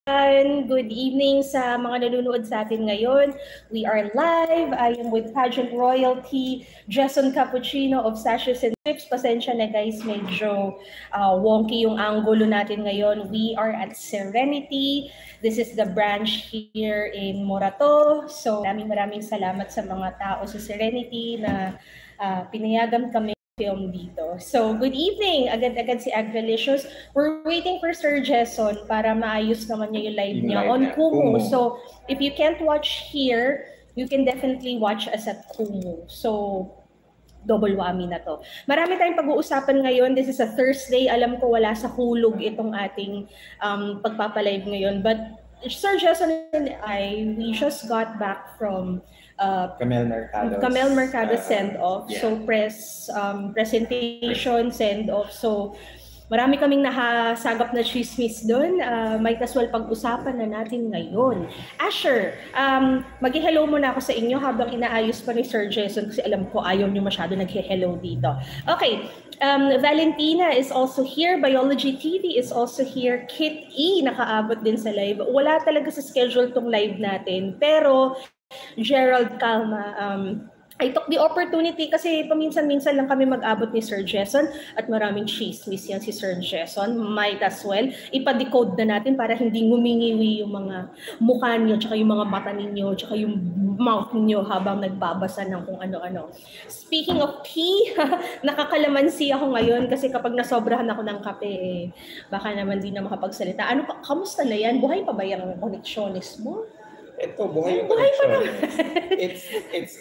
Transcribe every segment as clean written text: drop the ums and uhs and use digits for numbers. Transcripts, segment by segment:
Good evening sa mga nanonood sa atin ngayon. We are live. I am with pageant royalty, Jason Cappuccino of Sashes and Tips. Pasensya na guys, medyo wonky yung angulo natin ngayon. We are at Serenity. This is the branch here in Morato. So maraming salamat sa mga tao sa Serenity na pinayagan kami film dito. So, good evening! Agad-agad si Agralicious. We're waiting for Sir Jason para maayos naman niya yung live niya on Kumu. So, if you can't watch here, you can definitely watch us at Kumu. So, double whammy na to. Marami tayong pag-uusapan ngayon. This is a Thursday. Alam ko wala sa hulog itong ating pagpapalive ngayon. But Sir Jason and I, we just got back from Camel Mercado send-off. Yeah. So presentation, send-off. So marami kaming nahasagap na chismis doon. Might as well pag-usapan na natin ngayon. Asher, mag-hello muna ako sa inyo habang inaayos pa ni Sir Jason kasi alam ko ayaw niyo masyado nag-hello dito. Okay, Valentina is also here. Biology TV is also here. Kit E, nakaabot din sa live. Wala talaga sa schedule tong live natin. Pero Gerald Calma, I took the opportunity kasi paminsan-minsan lang kami mag-abot ni Sir Jason at maraming chismis yan si Sir Jason. Might as well, ipa-decode na natin para hindi ngumingiwi yung mga mukha niyo, tsaka yung mga mata ninyo, tsaka yung mouth niyo habang nagbabasa ng kung ano-ano. Speaking of tea, nakakalamansi ako ngayon kasi kapag nasobrahan ako ng kape, baka naman di na makapagsalita. Kamusta na yan? Buhay pa ba yung connectionist mo? Ito, buhay pa naman. It's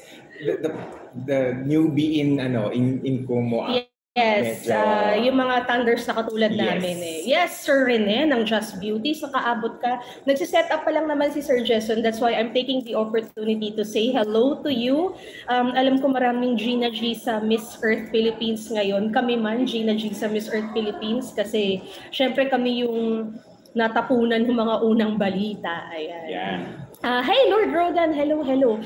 the newbie in Kumu. Yes, yung mga thunders na katulad namin eh. Yes, Sir Rene ng Just Beauty, nakaabot ka. Nagsiset up pa lang naman si Sir Jason. That's why I'm taking the opportunity to say hello to you. Alam ko maraming Gina G sa Miss Earth Philippines ngayon. Kami man, Gina G sa Miss Earth Philippines kasi syempre kami yung natapunan ng mga unang balita. Ayan. Yeah. Hey, Lord Rodan, hello.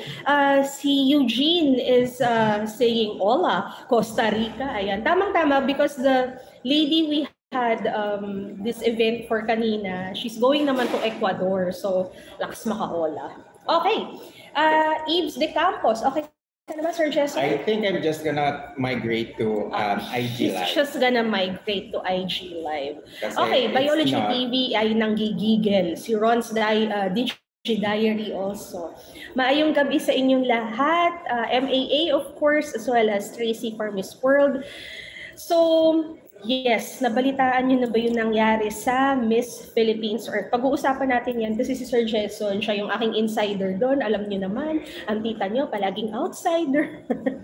Si Eugene is saying hola, Costa Rica. Ayan, tamang-tama because the lady we had this event for kanina, she's going naman to Ecuador. So, lakas maka-hola. Okay, Eves de Campos. Okay, ano ba, Sir Jason? I think I'm just gonna migrate to IG Live. She's just gonna migrate to IG Live. Okay, Biology TV ay nanggigigil. Si Ron's Diary also. Maayong gabi sa inyong lahat. MAA of course, as well as Tracy for Miss World. So, yes, nabalitaan nyo na ba yung nangyari sa Miss Philippines Earth? Pag-uusapan natin yan kasi si Sir Jason, siya yung aking insider doon. Alam nyo naman, ang tita nyo palaging outsider.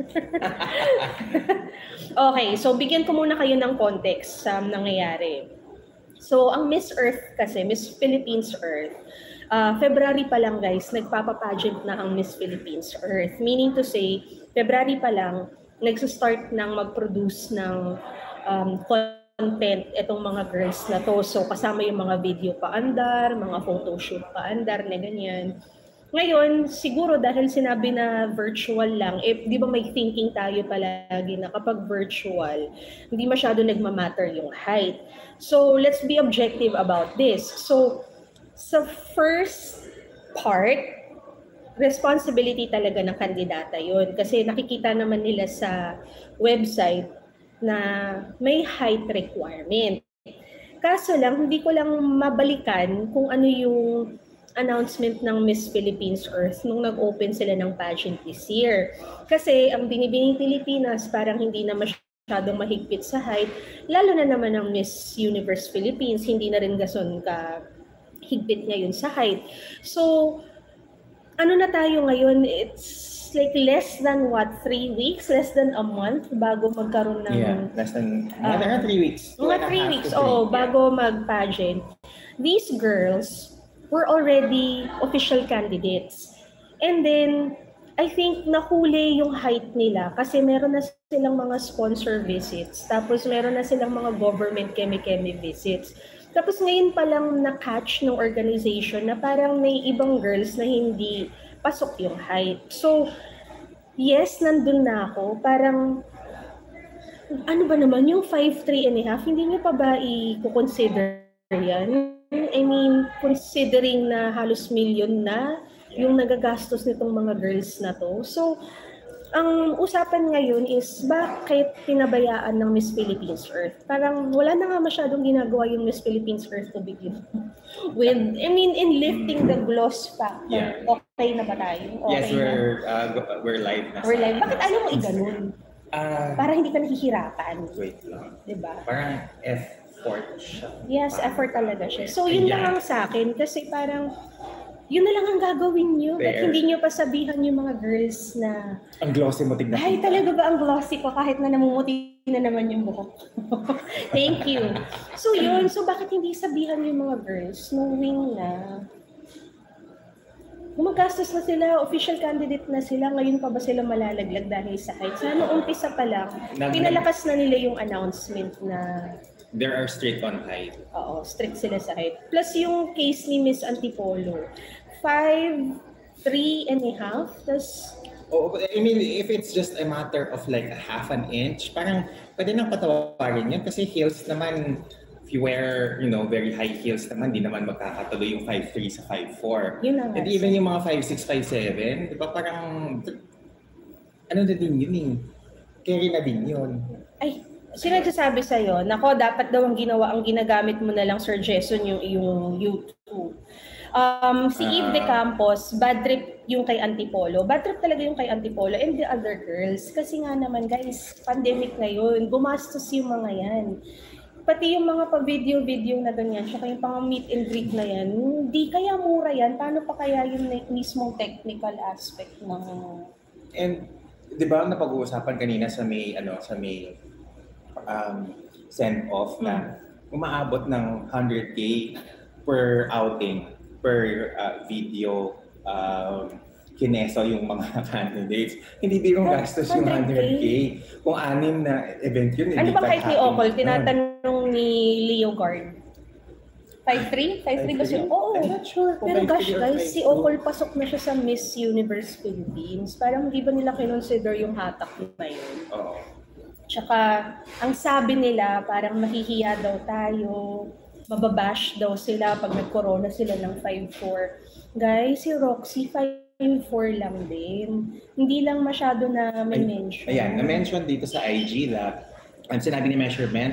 Okay, so bigyan ko muna kayo ng context sa nangyayari. So, ang Miss Earth kasi, Miss Philippines Earth, February pa lang guys, nagpapapageant na ang Miss Philippines Earth. Meaning to say, February pa lang, nagsa-start ng mag-produce ng content itong mga girls na to. So kasama yung mga video paandar, mga photoshoot paandar na ganyan. Ngayon, siguro dahil sinabi na virtual lang, di ba may thinking tayo palagi na kapag virtual, hindi masyado nagmamatter yung height. So let's be objective about this. So sa first part, responsibility talaga ng kandidata yun. Kasi nakikita naman nila sa website na may height requirement. Kaso lang, hindi ko lang mabalikan kung ano yung announcement ng Miss Philippines Earth nung nag-open sila ng pageant this year. Kasi ang binibining Pilipinas parang hindi na masyadong mahigpit sa height, lalo na naman ang Miss Universe Philippines, hindi na rin gason ka higpit ngayon sa height. So, ano na tayo ngayon? It's like less than 3 weeks? Less than a month bago magkaroon ng... Yeah, less than 3 weeks. Mga 3 weeks, bago mag-pageant. These girls were already official candidates. And then, I think nahuli yung height nila kasi meron na silang mga sponsor visits. Tapos meron na silang mga government kemi-kemi visits. Tapos ngayon pa lang na-catch ng organization na parang may ibang girls na hindi pasok yung height. So, yes, nandun na ako. Parang, ano ba naman, yung 5'3 and a half, hindi niyo pa ba i-consider yan? I mean, considering na halos million na yung nagagastos nitong mga girls na to. So, ang usapan ngayon is bakit pinabayaan ng Miss Philippines Earth? Parang wala na nga masyadong ginagawa yung Miss Philippines Earth to begin with. I mean, in lifting the gloss factor, Yeah. okay na ba tayo? Okay Yes, na? we're live na. We're live. Bakit alam mo i-ganun? Para hindi ka nahihirapan. Wait lang. Diba? Parang effort siya. Yes, effort talaga siya. So, yun lang ang sa akin. Kasi parang, yun na lang ang gagawin nyo. Ba't hindi nyo pa sabihan yung mga girls na, Ang glossy mo, tignan. ay, talaga ba ang glossy ko kahit na namumuti na naman yung buhok? Thank you. So, yun. So, bakit hindi sabihan yung mga girls knowing na gumagastos na sila, official candidate na sila, ngayon pa ba sila malalaglag dahil sa height? Sana umpisa pa lang, pinalakas na nila yung announcement na There are strict on height. oo, strict sila sa height. Plus yung case ni Miss Antipolo, 5'3.5", tas Oh, I mean, if it's just a matter of like a half an inch, parang pwede nang patawarin yan kasi heels naman, if you wear, very high heels naman, di naman magkakatuloy yung 5'3 sa 5'4. Yun na nga. And even yung mga 5'6, 5'7, di ba parang, ano na din yun eh, carry na din yun. ay, sino nagsasabi sa'yo, nako, dapat daw ang ginagamit mo na lang, Sir Jason, yung YouTube. Si Eve De Campos, bad trip yung kay Antipolo. Bad trip talaga yung kay Antipolo and the other girls. Kasi nga naman, guys, pandemic ngayon, gumastos yung mga yan. Pati yung mga pa-video na ganyan, tsaka yung pang meet and greet na yan, hindi kaya mura yan. Paano pa kaya yung mismong technical aspect ng... And, di ba, napag-uusapan kanina sa may send-off na umaabot ng 100K per outing, per video, kineso yung mga candidates. Hindi bigong gastos yung 100K. Kung 6 na event yun, ano ba kahit ni Ocol? Tinatanong ni Leo Guard. 5'3"? 5'3" ba siya? Oo. I'm not sure. Pero gosh guys, si Ocol pasok na siya sa Miss Universe Philippines. Parang hindi ba nila kinonsider yung hatak na yun? Oo. Tsaka, ang sabi nila, parang mahihiya daw tayo, mababash daw sila pag nag-corona sila ng 5'4". Guys, si Roxy 5'4" lang din. Hindi lang masyado na may mention. Ayan, na-mention dito sa IG that ang sinabi ni measurement,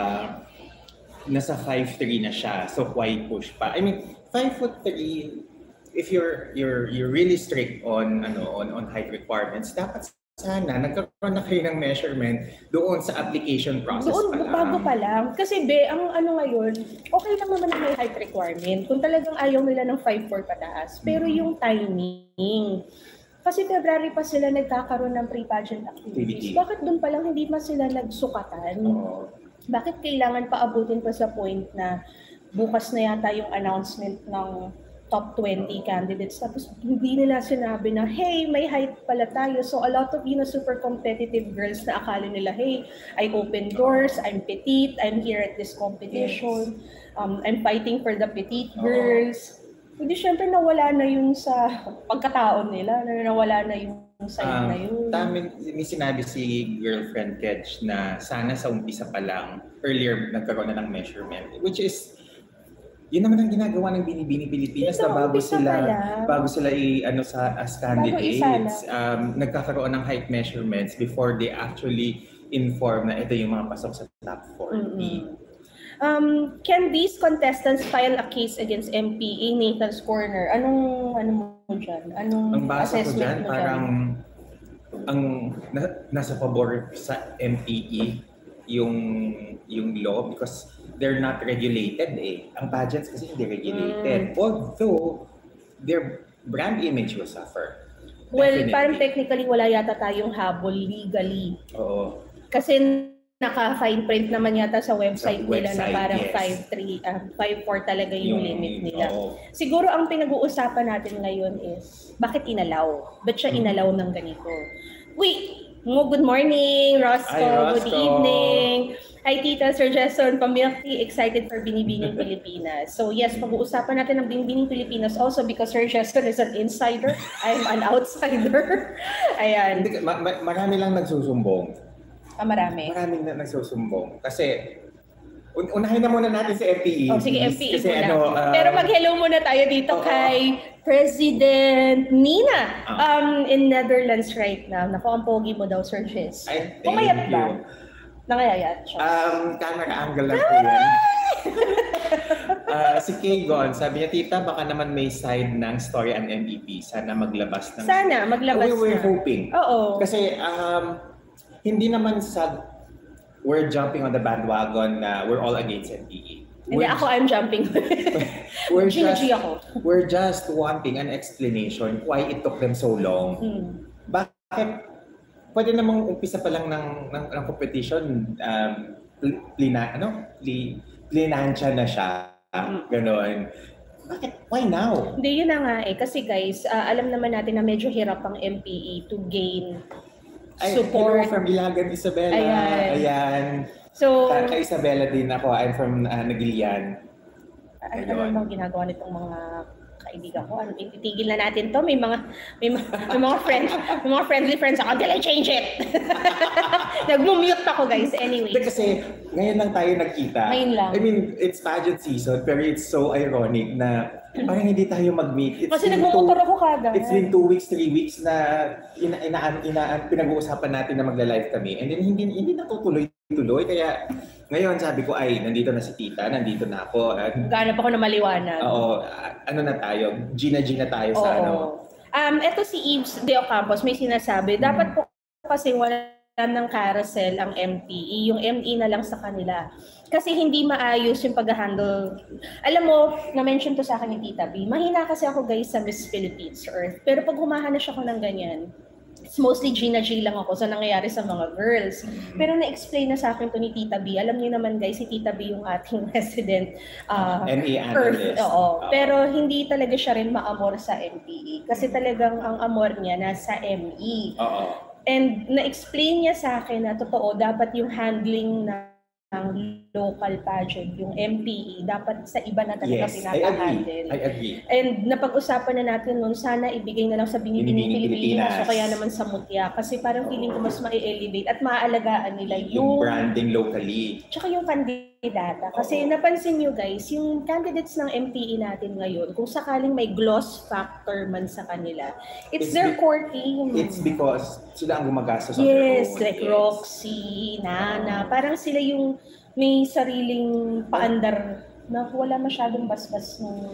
nasa 5'3" na siya. So, quite push pa. I mean, 5'3", if you're really strict on height requirements, dapat sana nagkaroon na kayo ng measurement doon sa application process doon, pa lang. Bago pa lang. Kasi ang ngayon, okay lang naman na may height requirement. Kung talagang ayaw nila ng 5'4" pataas. Pero yung timing. Kasi February pa sila nagkakaroon ng pre-pageant activities. Bakit doon pa lang hindi pa sila nagsukatan? Bakit kailangan paabutin pa sa point na bukas na yata yung announcement ng top 20 candidates. Tapos hindi nila sinabi na, hey, may height pala tayo. So a lot of super competitive girls na akala nila, hey, I open doors, I'm petite, I'm here at this competition, I'm fighting for the petite girls. Hindi, syempre nawala na yun sa pagkataon nila, nawala na yung side na yun. May sinabi si girlfriend Kedge na sana sa umpisa pa lang, earlier nagkaroon na ng measurement, which is yun naman ang ginagawa ng Binibini Pilipinas na bago sila as candidates, nagkakaroon ng height measurements before they actually inform na ito yung mga pasok sa top 40. Can these contestants file a case against MPE Nathan's Corner? Anong mo dyan? Anong assessment mo dyan? Parang nasa pabor sa MPE yung law because they're not regulated eh. Ang pageants kasi hindi regulated. Although, their brand image will suffer. Well, parang technically wala yata tayong habol legally. Oo. Kasi naka-fine print naman yata sa website nila na parang 5'4" talaga yung limit nila. Siguro ang pinag-uusapan natin ngayon is, bakit inalaw? Ba't siya inalaw ng ganito? Wait! Good morning, Roscoe. Hi, Roscoe. Good evening. Hi, Tita, Sir Jason, Pamilky, excited for Binibining Pilipinas. So yes, pag-uusapan natin ng Binibining Pilipinas also because Sir Jason is an insider. I'm an outsider. Ayan. Marami lang nagsusumbong. Marami. Maraming na nagsusumbong. Kasi Unahin na muna natin si FPE. Oh, sige, FPE kasi muna. Pero mag-hello muna tayo dito kay President Nina in Netherlands right now. Naku, ang pogi mo daw, Sir Jess. Pumayat ba? Nangayayat siya. Camera angle lang po yan. Si Kegon, sabi niya, tita, baka naman may side ng story ang MVP. Sana maglabas ng... Sana, maglabas na. We're hoping. Oo. Kasi hindi naman we're jumping on the bandwagon na we're all against MPE. Hindi ako, I'm jumping. We're just wanting an explanation why it took them so long. Bakit? Pwede namang umpisa pa lang ng competition, plinansya na siya. Ganon. Bakit? Why now? Hindi, yun na nga eh. Kasi guys, alam naman natin na medyo hirap ang MPE to gain support. Hello from Ilagan, Isabela. Ayan. So, kay Isabela din ako. I'm from Nagilian. Ano bang ginagawa nitong mga kaibigan ko? Itigil na natin to. May mga friendly friends ako. Until I change it. Nag-mute ako, guys. Anyway. Kasi ngayon lang tayo nagkita. Ngayon lang. I mean, it's pageant season, pero it's so ironic na parang hindi tayo mag-meet. Kasi nagmumotor ako kagad. It's been 2 weeks, 3 weeks na pinag-uusapan natin na magla-live kami. And then hindi natutuloy-tuloy. Kaya ngayon sabi ko, nandito na si tita, nandito na ako. Ganap ako na maliwanag. Oo, ano na tayo? Gina tayo sa Ito si Eves De Ocampos may sinasabi, dapat po kasi wala ng carousel ang MPE, yung ME na lang sa kanila. Kasi hindi maayos yung pag-handle. Alam mo, na-mention to sa akin ni Tita B, mahina kasi ako guys sa Miss Philippines Earth. Pero pag humahanas ako ng ganyan, it's mostly Gina G lang ako sa nangyayari sa mga girls. Pero na-explain na sa akin to ni Tita B. Alam niyo naman guys, si Tita B yung ating resident ME Earth. analyst. Pero hindi talaga siya rin maamor sa MPE. Kasi talagang ang amor niya nasa ME. And na-explain niya sa akin na totoo, dapat yung handling ng local pageant, yung MPE, dapat sa iba na talaga pinaka-handle. I agree. And napag-usapan na natin nun, sana ibigay na lang sa Binibining Pilipinas o kaya naman sa Mutya. Kasi parang feeling ko mas ma-elevate at maaalagaan nila yung branding locally. Tsaka yung kandidata. Kasi napansin nyo guys, yung candidates ng MPE natin ngayon, kung sakaling may gloss factor man sa kanila, it's their courting. It's because sila ang gumagastos sa like Roxy, Nana, parang sila yung may sariling paandar na wala masyadong basbas ng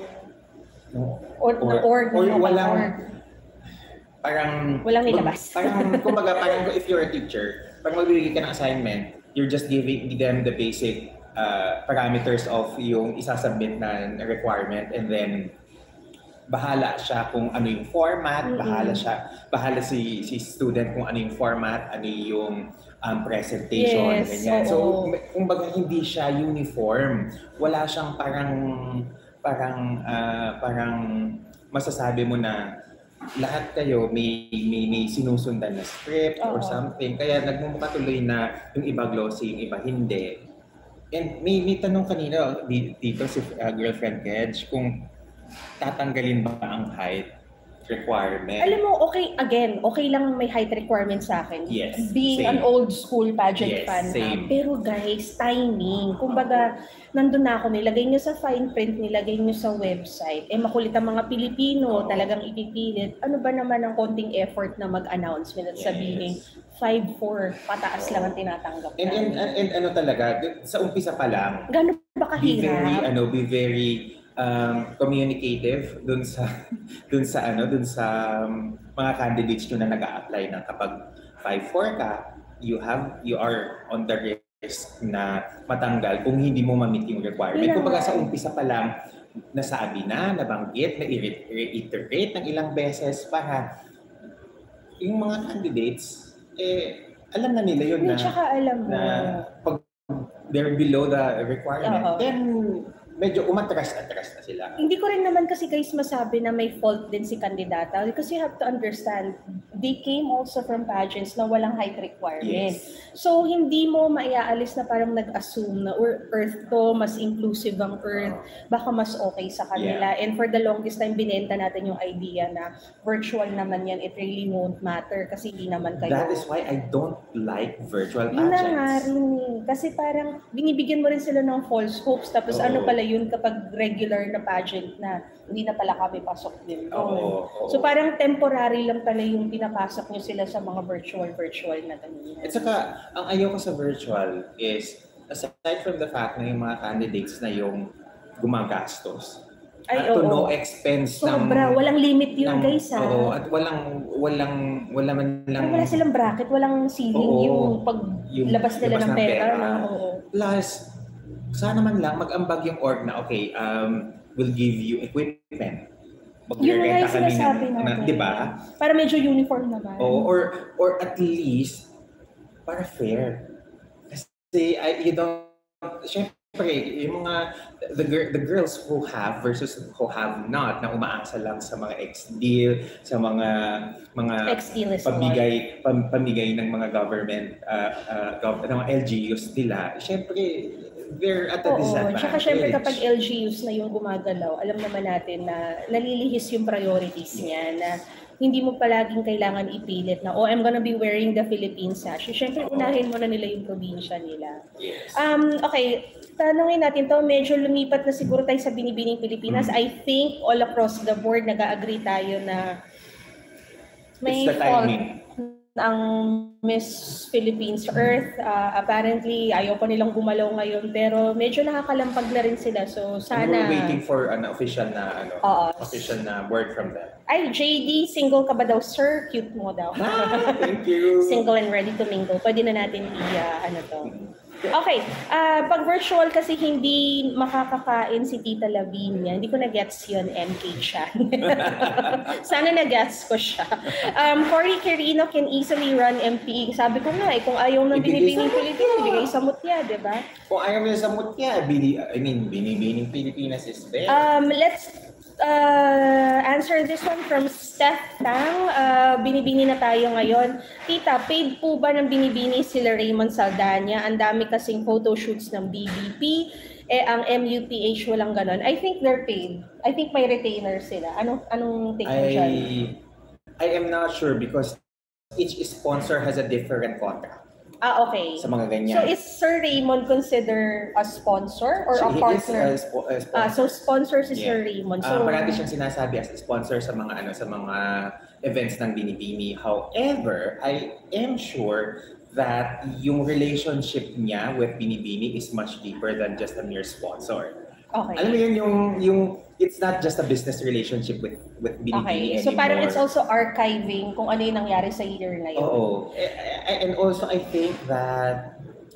walang nilabas. Parang if you're a teacher, pag magbibigay ka ng assignment, you're just giving them the basic parameters of yung isasubmit na requirement, and then bahala siya kung ano yung format, bahala si student kung ano yung format, ano yung presentation, ganyan. So, kumbaga hindi siya uniform. Wala siyang parang masasabi mo na lahat kayo may sinusundan na script or something. Kaya nagmumukha tuloy na yung iba glossy, yung iba hindi. And may tanong kanina dito si girlfriend Kedge kung tatanggalin ba ang height requirement. Alam mo, okay lang may height requirement sa akin. Yes, being an old school pageant fan. Pero guys, timing. Kumbaga, nandun na ako, nilagay nyo sa fine print, nilagay nyo sa website. Makulit ang mga Pilipino, talagang ipipilit. Ano ba naman ang konting effort na mag-announcement at sabihin, 5-4, pataas lang ang tinatanggap. And ano talaga, sa umpisa pa lang, gano'n ba kahirap? Be very communicative dun sa mga candidates nyo na nag-a-apply na kapag 5-4 ka, you are on the risk na matanggal kung hindi mo ma-meet yung requirement. Kumbaga sa umpisa pa lang, nasabi nabanggit, na-reiterate ng ilang beses para yung mga candidates, alam na nila yun na pag they're below the requirement, then medyo umatras na sila. Hindi ko rin naman kasi guys masabi na may fault din si kandidata, because you have to understand they came also from pageants na walang height requirement. Yes. So, hindi mo maiaalis na parang nag-assume na Earth to, mas inclusive ang Earth, baka mas okay sa kanila. And for the longest time, binenta natin yung idea na virtual naman yan, it really won't matter kasi hindi naman kayo. That is why I don't like virtual Yun na nga pageants. rin eh. Kasi parang binibigyan mo rin sila ng false hopes. Tapos Oo. ano pala yun kapag regular na pageant na, hindi na pala kami pasok din doon. Oo. So parang temporary lang pala yung pinapasok nyo sila sa mga virtual na ganyan. At saka, ang ayaw ko sa virtual is, aside from the fact na yung mga candidates na yung gumagastos, Ay, at to oo. no expense Sobra, walang limit yun guys ha. Oo, at wala man lang. Wala silang bracket, walang ceiling Oo. yung paglabas nila labas ng pera. No? Oo. Plus, sana man lang mag-ambag yung org na, okay, we'll give you equipment. Yun na nga yung Magrerenta kami sinasabi natin. di ba? Para medyo uniform naman. Or at least, para fair. Kasi, you don't, syempre, yung mga, the girls who have versus who have not, na umaasa lang sa mga ex-deal, sa mga Ex-deal is pamigay ng mga government, ng mga LGUs nila, syempre, they're at a disadvantage. Tsaka syempre kapag LGUs na yung gumagalaw, alam naman natin na nalilihis yung priorities niya na hindi mo palaging kailangan ipilit na, oh, I'm gonna be wearing the Philippine sash. Syempre, unahin mo na nila yung probinsya nila. Yes. Okay, tanongin natin to, medyo lumipat na siguro tayo sa Binibining Pilipinas. I think all across the board, nag-agree tayo na may It's the timing. ang Miss Philippines Earth. Apparently, ayaw pa nilang gumalaw ngayon, pero medyo nakakalampag na rin sila. So, sana... And we're waiting for an official na, official na word from them. Ay, JD, single ka ba daw, sir? Cute mo daw. Thank you. Single and ready to mingle. Pwede na natin Okay, pag virtual kasi hindi makakakain si Tita Lavinia. Hindi ko na-gets yun, MK Chan. Sana na-gets ko siya. Cory Quirino can easily run MP. Sabi ko nga, kung ayaw ng Binibining Pilipinas, ibigay sa mutya, di ba? Kung ayaw nila sa mutya, Binibining Pilipinas is there. Let's answer this one from Steph Tang. Binibini na tayo ngayon. Tita, paid po ba ng binibini sila Raymond Saldana? Ang dami kasing photoshoots ng BBP. Ang MUPH walang ganon. I think they're paid. I think may retainer sila. Anong take mo dyan? I am not sure because each sponsor has a different contract. Okay. Sa mga ganyan. So is Sir Raymond considered a sponsor or a partner? He is a sponsor. So sponsor si Sir Raymond. So parati siyang sinasabi as a sponsor sa mga events ng Binibini. However, I am sure that yung relationship niya with Binibini is much deeper than just a mere sponsor. Okay. Alam mo yun, yung it's not just a business relationship with Binibini anymore. So parang it's also archiving kung ano yung nangyari sa year na yun. Oo. And also I think that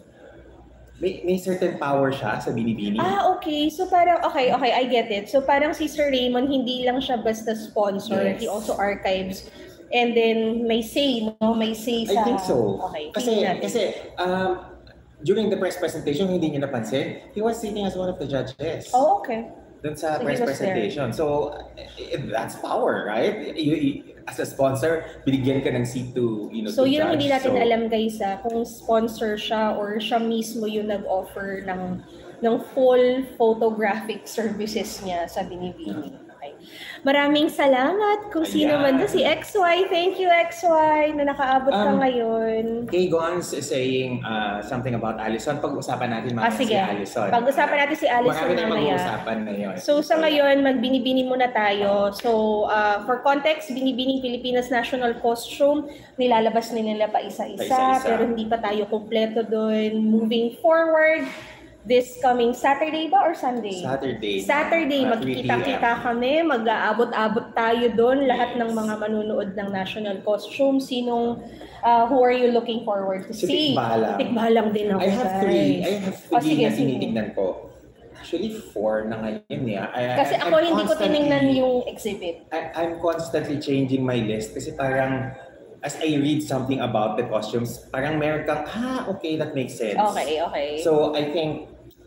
may certain power siya sa Binibini. Okay. So parang, okay, I get it. So parang si Sir Raymond, hindi lang siya basta sponsor. Yes. He also archives. And then may say, no? May say sa... I think so. Okay. Kasi during the press presentation, hindi niyo napansin, he was sitting as one of the judges. Oh, okay. Dun sa So press presentation. So, that's power, right? As a sponsor, binigyan ka ng seat to, So, to yun ang judge. hindi natin alam, guys, kung sponsor siya or siya mismo yung nag-offer ng full photographic services niya sa Binibini. Okay. Maraming salamat kung sino man doon. Si XY. Thank you, XY, na nakaabot ka ngayon. Kay Gons is saying something about Allison. Pag-usapan natin mamaya si Allison. Pag-usapan natin si Allison mamaya. Marami mamaya. mag-uusapan ngayon. So sa ngayon, magbinibini muna tayo. So for context, Binibining Pilipinas National Costume, nilalabas nila pa isa-isa, pero hindi pa tayo kompleto doon. Moving forward, this coming Saturday ba or Sunday? Saturday, magkikita-kita kami, mag-aabot-abot tayo doon, lahat ng mga manunood ng National Costume. Who are you looking forward to see? Tikbalang din ako, I have three na sige. tinitignan ko. Actually, 4 na ngayon. Kasi ako hindi ko tinignan yung exhibit. I'm constantly changing my list kasi parang as I read something about the costumes, parang meron kang, okay, that makes sense. Okay. So I think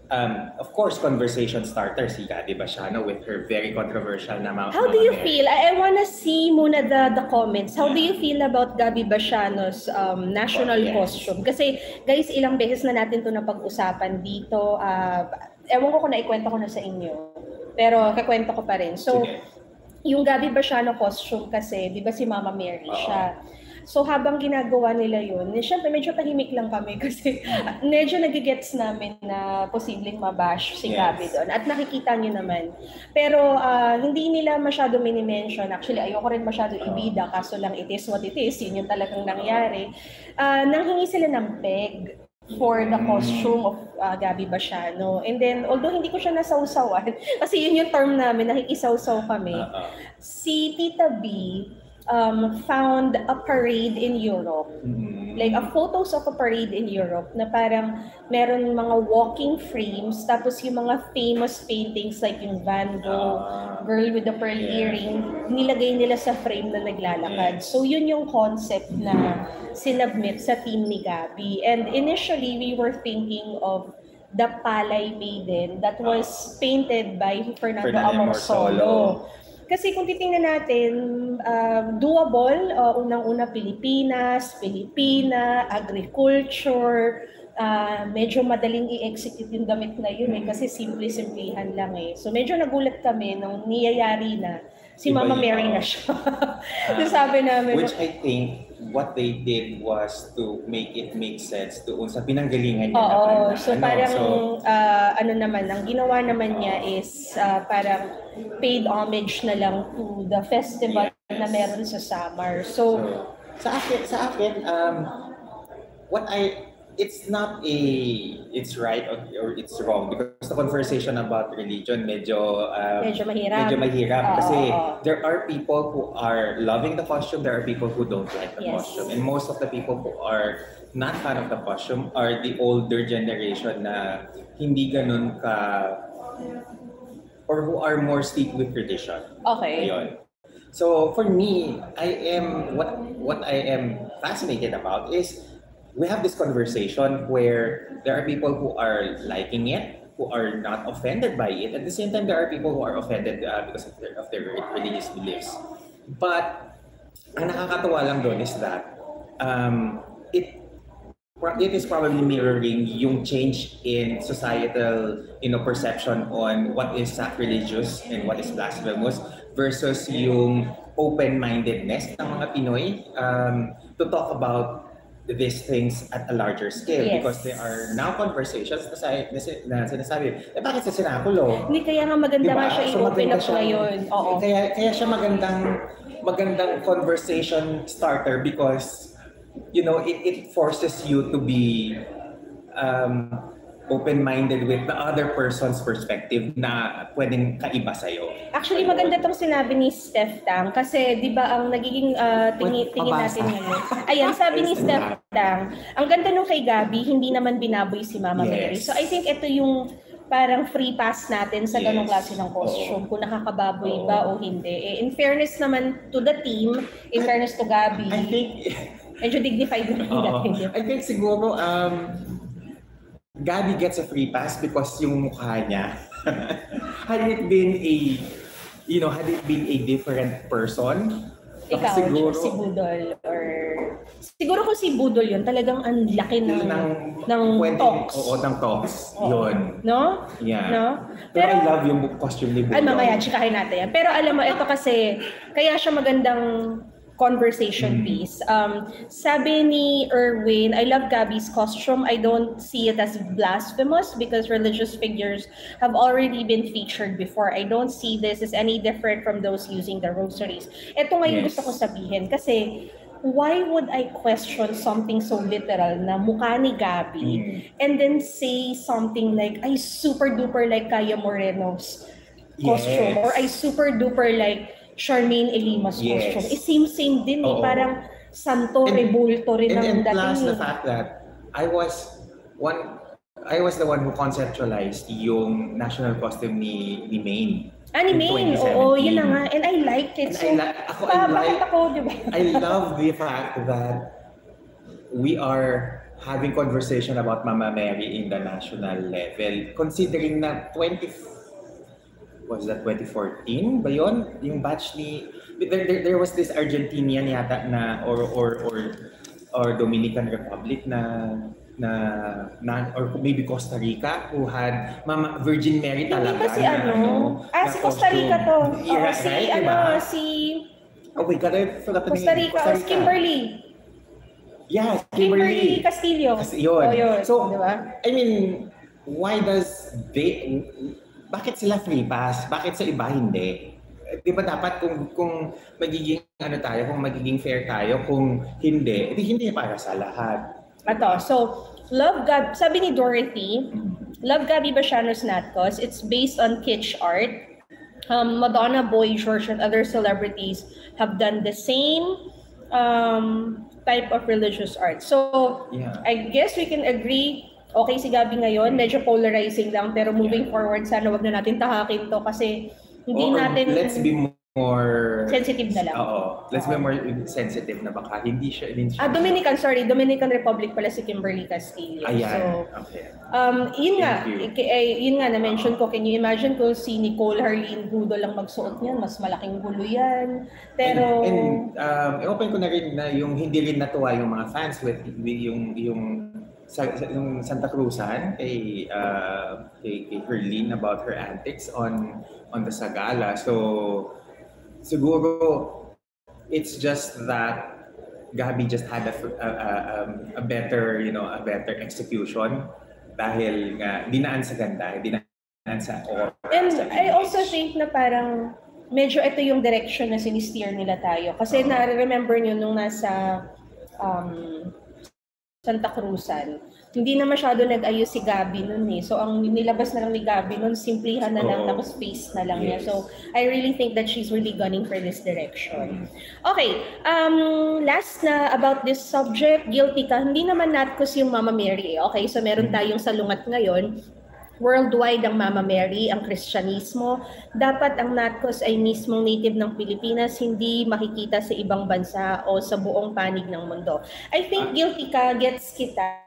of course, conversation starter si Gabby Basiano with her very controversial na How do you feel? I wanna see muna the comments. How do you feel about Gabby Basiano's national costume? Kasi guys, ilang beses na natin to napag-usapan dito. Ewan ko kung naikwento ko na sa inyo. Pero kakwento ko pa rin. So, yung Gabby Basiano costume kasi, di ba si Mama Mary siya? So habang ginagawa nila yun, syempre medyo tahimik lang kami kasi medyo nagigets namin na posibleng mabash si Gabby doon. At nakikita nyo naman. Pero hindi nila masyado mini-mention. Actually, ayoko rin masyado ibida. Kaso lang it is what it is. Yun yung talagang nangyari. Nanghingi sila ng peg for the costume of Gabby Basiano. And then, although hindi ko siya nasawsawan, kasi yun yung term namin, nakikisawsaw kami, si Tita B, found a parade in Europe. Like photos of a parade in Europe na parang meron mga walking frames tapos yung mga famous paintings like yung Van Gogh, Girl with the Pearl Earring, nilagay nila sa frame na naglalakad. So yun yung concept na sinubmit sa team ni Gabby. And initially, we were thinking of the Palay Maiden that was painted by Fernando Amorsolo. Kasi kung titingnan natin, doable, unang-una Pilipina, agriculture, medyo madaling i-execute yung damit na yun kasi simple-simplihan lang So medyo nagulat kami nung niyayari na si Mama Mary na siya. So sabi namin, which I think what they did was to make it make sense doon sa pinanggalingan niya naman. So parang ano naman, ang ginawa naman niya is parang paid homage na lang to the festival na meron sa Samar. So sa akin it's not it's right or it's wrong because the conversation about religion medyo mahirap kasi there are people who are loving the costume, there are people who don't like the costume, and most of the people who are not fan of the costume are the older generation na hindi ganun ka or who are more steeped with tradition. Ayun. So for me, what I am fascinated about is we have this conversation where there are people who are liking it, who are not offended by it. At the same time, there are people who are offended because of their religious beliefs. But ang nakakatawa lang doon is that it is probably mirroring yung change in societal perception on what is sacrilegious and what is blasphemous versus yung open-mindedness ng mga Pinoy to talk about these things at a larger scale because there are now conversations na sinasabi, bakit sa sinakulo? Hindi, kaya nga maganda nga siya i-open up ngayon. Kaya siya magandang conversation starter because it forces you to be open-minded with the other person's perspective na pwedeng kaiba sa'yo. Actually, maganda tong sinabi ni Steph Tang kasi di ba ang nagiging tingin natin ngayon. Ayan, sabi ni Steph Tang, ang ganda nung kay Gabby, hindi naman binaboy si Mama Mary. So I think ito yung parang free pass natin sa ganong klase ng costume, kung nakakababoy ba o hindi. In fairness naman to the team, in fairness to Gabby, I think medyo dignified na natin. I think siguro Gabby gets a free pass because yung mukha niya had it been a different person, ikaw, siguro si Budol or siguro kung si Budol yun, talagang ang laki ng talks. Ng talks. Yun. No? Yeah. No? Pero I love yung costume ni Budol. Ay, mamaya, chikahin natin yan. Pero alam mo, ito kasi, kaya siya magandang conversation piece. Sabi ni Erwin, I love Gabby's costume. I don't see it as blasphemous because religious figures have already been featured before. I don't see this as any different from those using the rosaries. Ito nga yung gusto ko sabihin kasi why would I question something so literal na mukha ni Gabby and then say something like, I super duper like Kaya Moreno's costume or I super duper like Charmaine Elima's costume. Same din parang santo, rebulto rin ang dating. And plus the fact that I was the one who conceptualized yung national costume ni Maine. Ni Maine, oo, yun na nga. And I liked it. So, bakit ako, di ba? I love the fact that we are having conversation about Mama Mary in the national level. Considering na 2014 ba yun? Yung batch ni... There was this Argentinian yata na or Dominican Republic na or maybe Costa Rica who had Mama Virgin Mary talaga. Hindi ba si si Costa Rica to. Yeah, si right, diba? Oh my God, I forgot the name. Costa Rica. Kimberly. Yeah, Kimberly Castillo. Yun. So, diba? I mean, bakit sila free pass? Bakit sa iba hindi? Di ba dapat kung magiging kung magiging fair tayo, kung hindi para sa lahat. So, Love Gabi, sabi ni Dorothy, Love Gabi Basianos Natkos, it's based on kitsch art. Madonna, Boy George, and other celebrities have done the same type of religious art. So, I guess we can agree, okay si Gabi ngayon, medyo polarizing lang, pero moving forward, sana wag na natin tahakin to kasi hindi natin... Let's be more... sensitive na lang. Let's be more sensitive na baka hindi siya... Dominican Republic pala si Kimberly Castillo. Ayan, okay. Yun nga, na-mention ko, can you imagine kung si Nicole Harleen Gudo lang magsuot niyan, mas malaking gulo yan. Pero... i-open ko na rin na yung hindi rin natuwa yung mga fans with yung Santa Cruzan kay Harleen about her antics on the Sagala. So siguro it's just that Gabi just had a better execution dahil dinaan sa ganda, dinaan sa oras. And I also think na parang medyo ito yung direction na sinisteer nila tayo. Kasi na-remember nyo nung nasa Santa Cruzan, hindi na masyado nag-ayos si Gabi nun eh. So ang nilabas na lang ni Gabi nun, simplihan na lang, tapos face na lang niya. So I really think that she's really gunning for this direction. Okay, last na about this subject, guilty ka. Hindi naman natkos yung Mama Mary. Okay, so meron tayong salungat ngayon. Worldwide ang Mama Mary, ang Kristyanismo. Dapat ang natkos ay mismong native ng Pilipinas, hindi makikita sa ibang bansa o sa buong panig ng mundo. I think guilty ka, gets kita.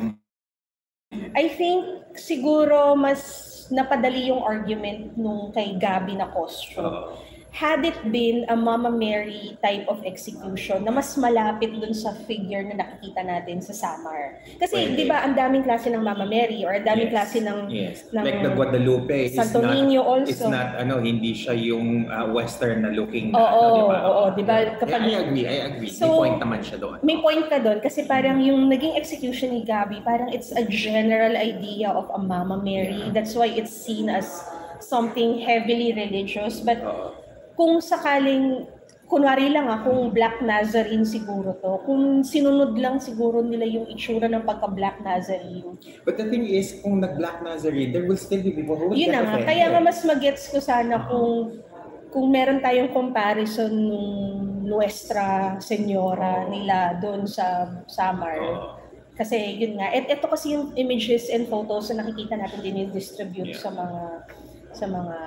I think siguro mas napadali yung argument nung kay Gabi na costume. Had it been a Mama Mary type of execution na mas malapit dun sa figure na nakikita natin sa Samar. Kasi di ba ang daming klase ng Mama Mary or ang daming klase ng like the Guadalupe Santo Niño also. It's not hindi siya yung western na looking di ba? I agree. So, may point naman siya doon. May point ka doon kasi parang yung naging execution ni Gabi, parang it's a general idea of a Mama Mary. That's why it's seen as something heavily religious, but kung sakaling, kunwari lang kung Black Nazarene siguro to, kung sinunod lang siguro nila yung itsura ng pagka-Black Nazarene. But the thing is, kung nag-Black Nazarene, there will still be people who will get offended. Kaya nga mas magets ko sana kung meron tayong comparison nung Nuestra Señora nila doon sa Samar. Kasi yun nga, ito kasi yung images and photos na nakikita natin din i-distribute sa mga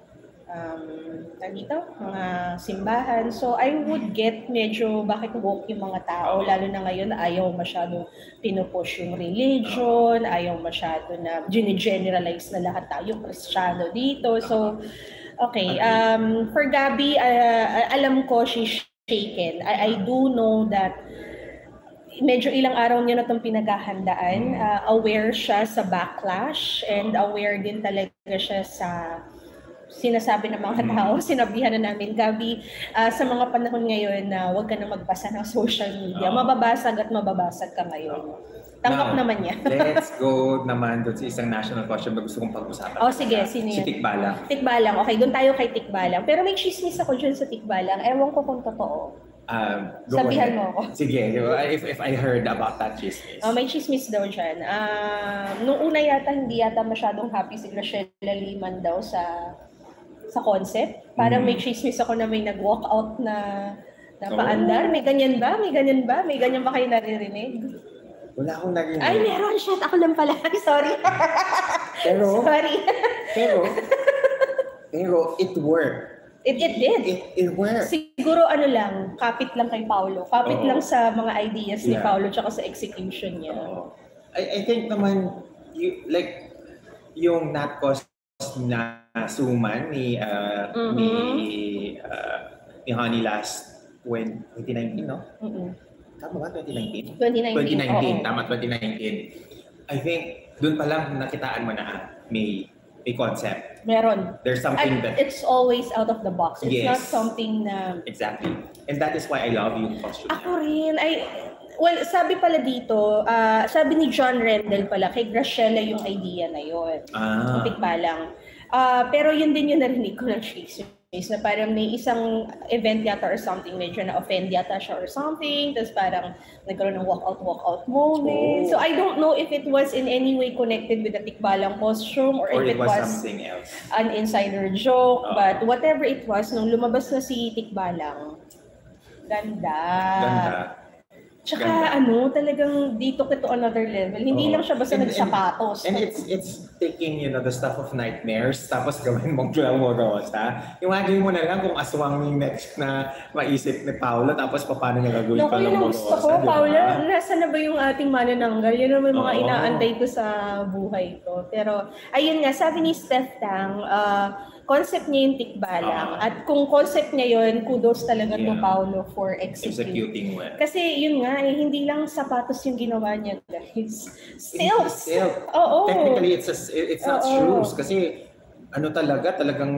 mga simbahan. So I would get medyo bakit woke yung mga tao, lalo na ngayon ayaw masyado pinupush yung religion, ayaw masyado na generalize na lahat tayo Kristiyano dito. So okay, for Gabi, alam ko she's shaken. I do know that medyo ilang araw niya na itong pinaghahandaan. Aware siya sa backlash and aware din talaga siya sa sinasabi ng mga tao. Sinabihan na namin, Gabi, sa mga panahon ngayon na huwag ka na magbasa ng social media. Mababasag at mababasag ka ngayon. Tanggap naman niya. Let's go naman doon sa isang national question na gusto kong pag-usapan. Sige, sino yan? Si Tikbalang. Tikbalang, okay. Doon tayo kay Tikbalang. Pero may chismis ako dyan sa Tikbalang. Ewan ko kung totoo. Sabihan mo ako. Sige, if I heard about that chismis. May chismis daw dyan. Nung una yata, hindi yata masyadong happy si Graciela Liman daw sa concept. Parang may chismis ako na may nag-walk out na paandar. May ganyan ba? May ganyan ba kayo naririnig? Wala akong narinig. Ay, meron. Shit, ako lang pala. Sorry. Pero, Sorry. pero, it worked. It did. It worked. Siguro ano lang, kapit lang kay Paolo. Kapit lang sa mga ideas ni Paolo tsaka sa execution niya. I think naman, yung not cost na suman ni Honey last 2019, no? Tama ba? 2019? 2019, tama, 2019. I think, dun pa lang nakitaan mo na may concept. Meron. There's something that... It's always out of the box. It's not Yes. something na... Exactly. And that is why I love yung costume Ako niya. rin. Well, sabi pala dito, sabi ni John Rendell pala, kay Graciela yung idea na yun. Ah. Tikbalang. Pero yun din yung narinig ko ng Chismis na parang may isang event yata or something, medyo na-offend yata siya or something, tapos parang nagkaroon ng walk-out moment. Oh. So I don't know if it was in any way connected with the Tikbalang costume or if it was something else. An insider joke, but whatever it was, nung lumabas na si Tikbalang, ganda. Tsaka talagang dito to another level. Hindi lang siya basta nagsapatos. And it's taking, the stuff of nightmares, tapos gawin mong glamorous, ha? Imagine mo na lang kung aswang yung next na maisip ni Paula, tapos paano niya gagawin pa lang glamorous. Gusto ko, Paula, nasa na ba yung ating manananggal? Yun naman mga inaantay ko sa buhay ko. Pero, ayun nga, sabi ni Steph Tang, concept niya yung Tikbalang. At kung concept niya yun, kudos talaga to Paolo for executing well. Kasi yun nga, hindi lang sapatos yung ginawa niya, guys. Silks! Oo. Technically, it's not shoes. Kasi talagang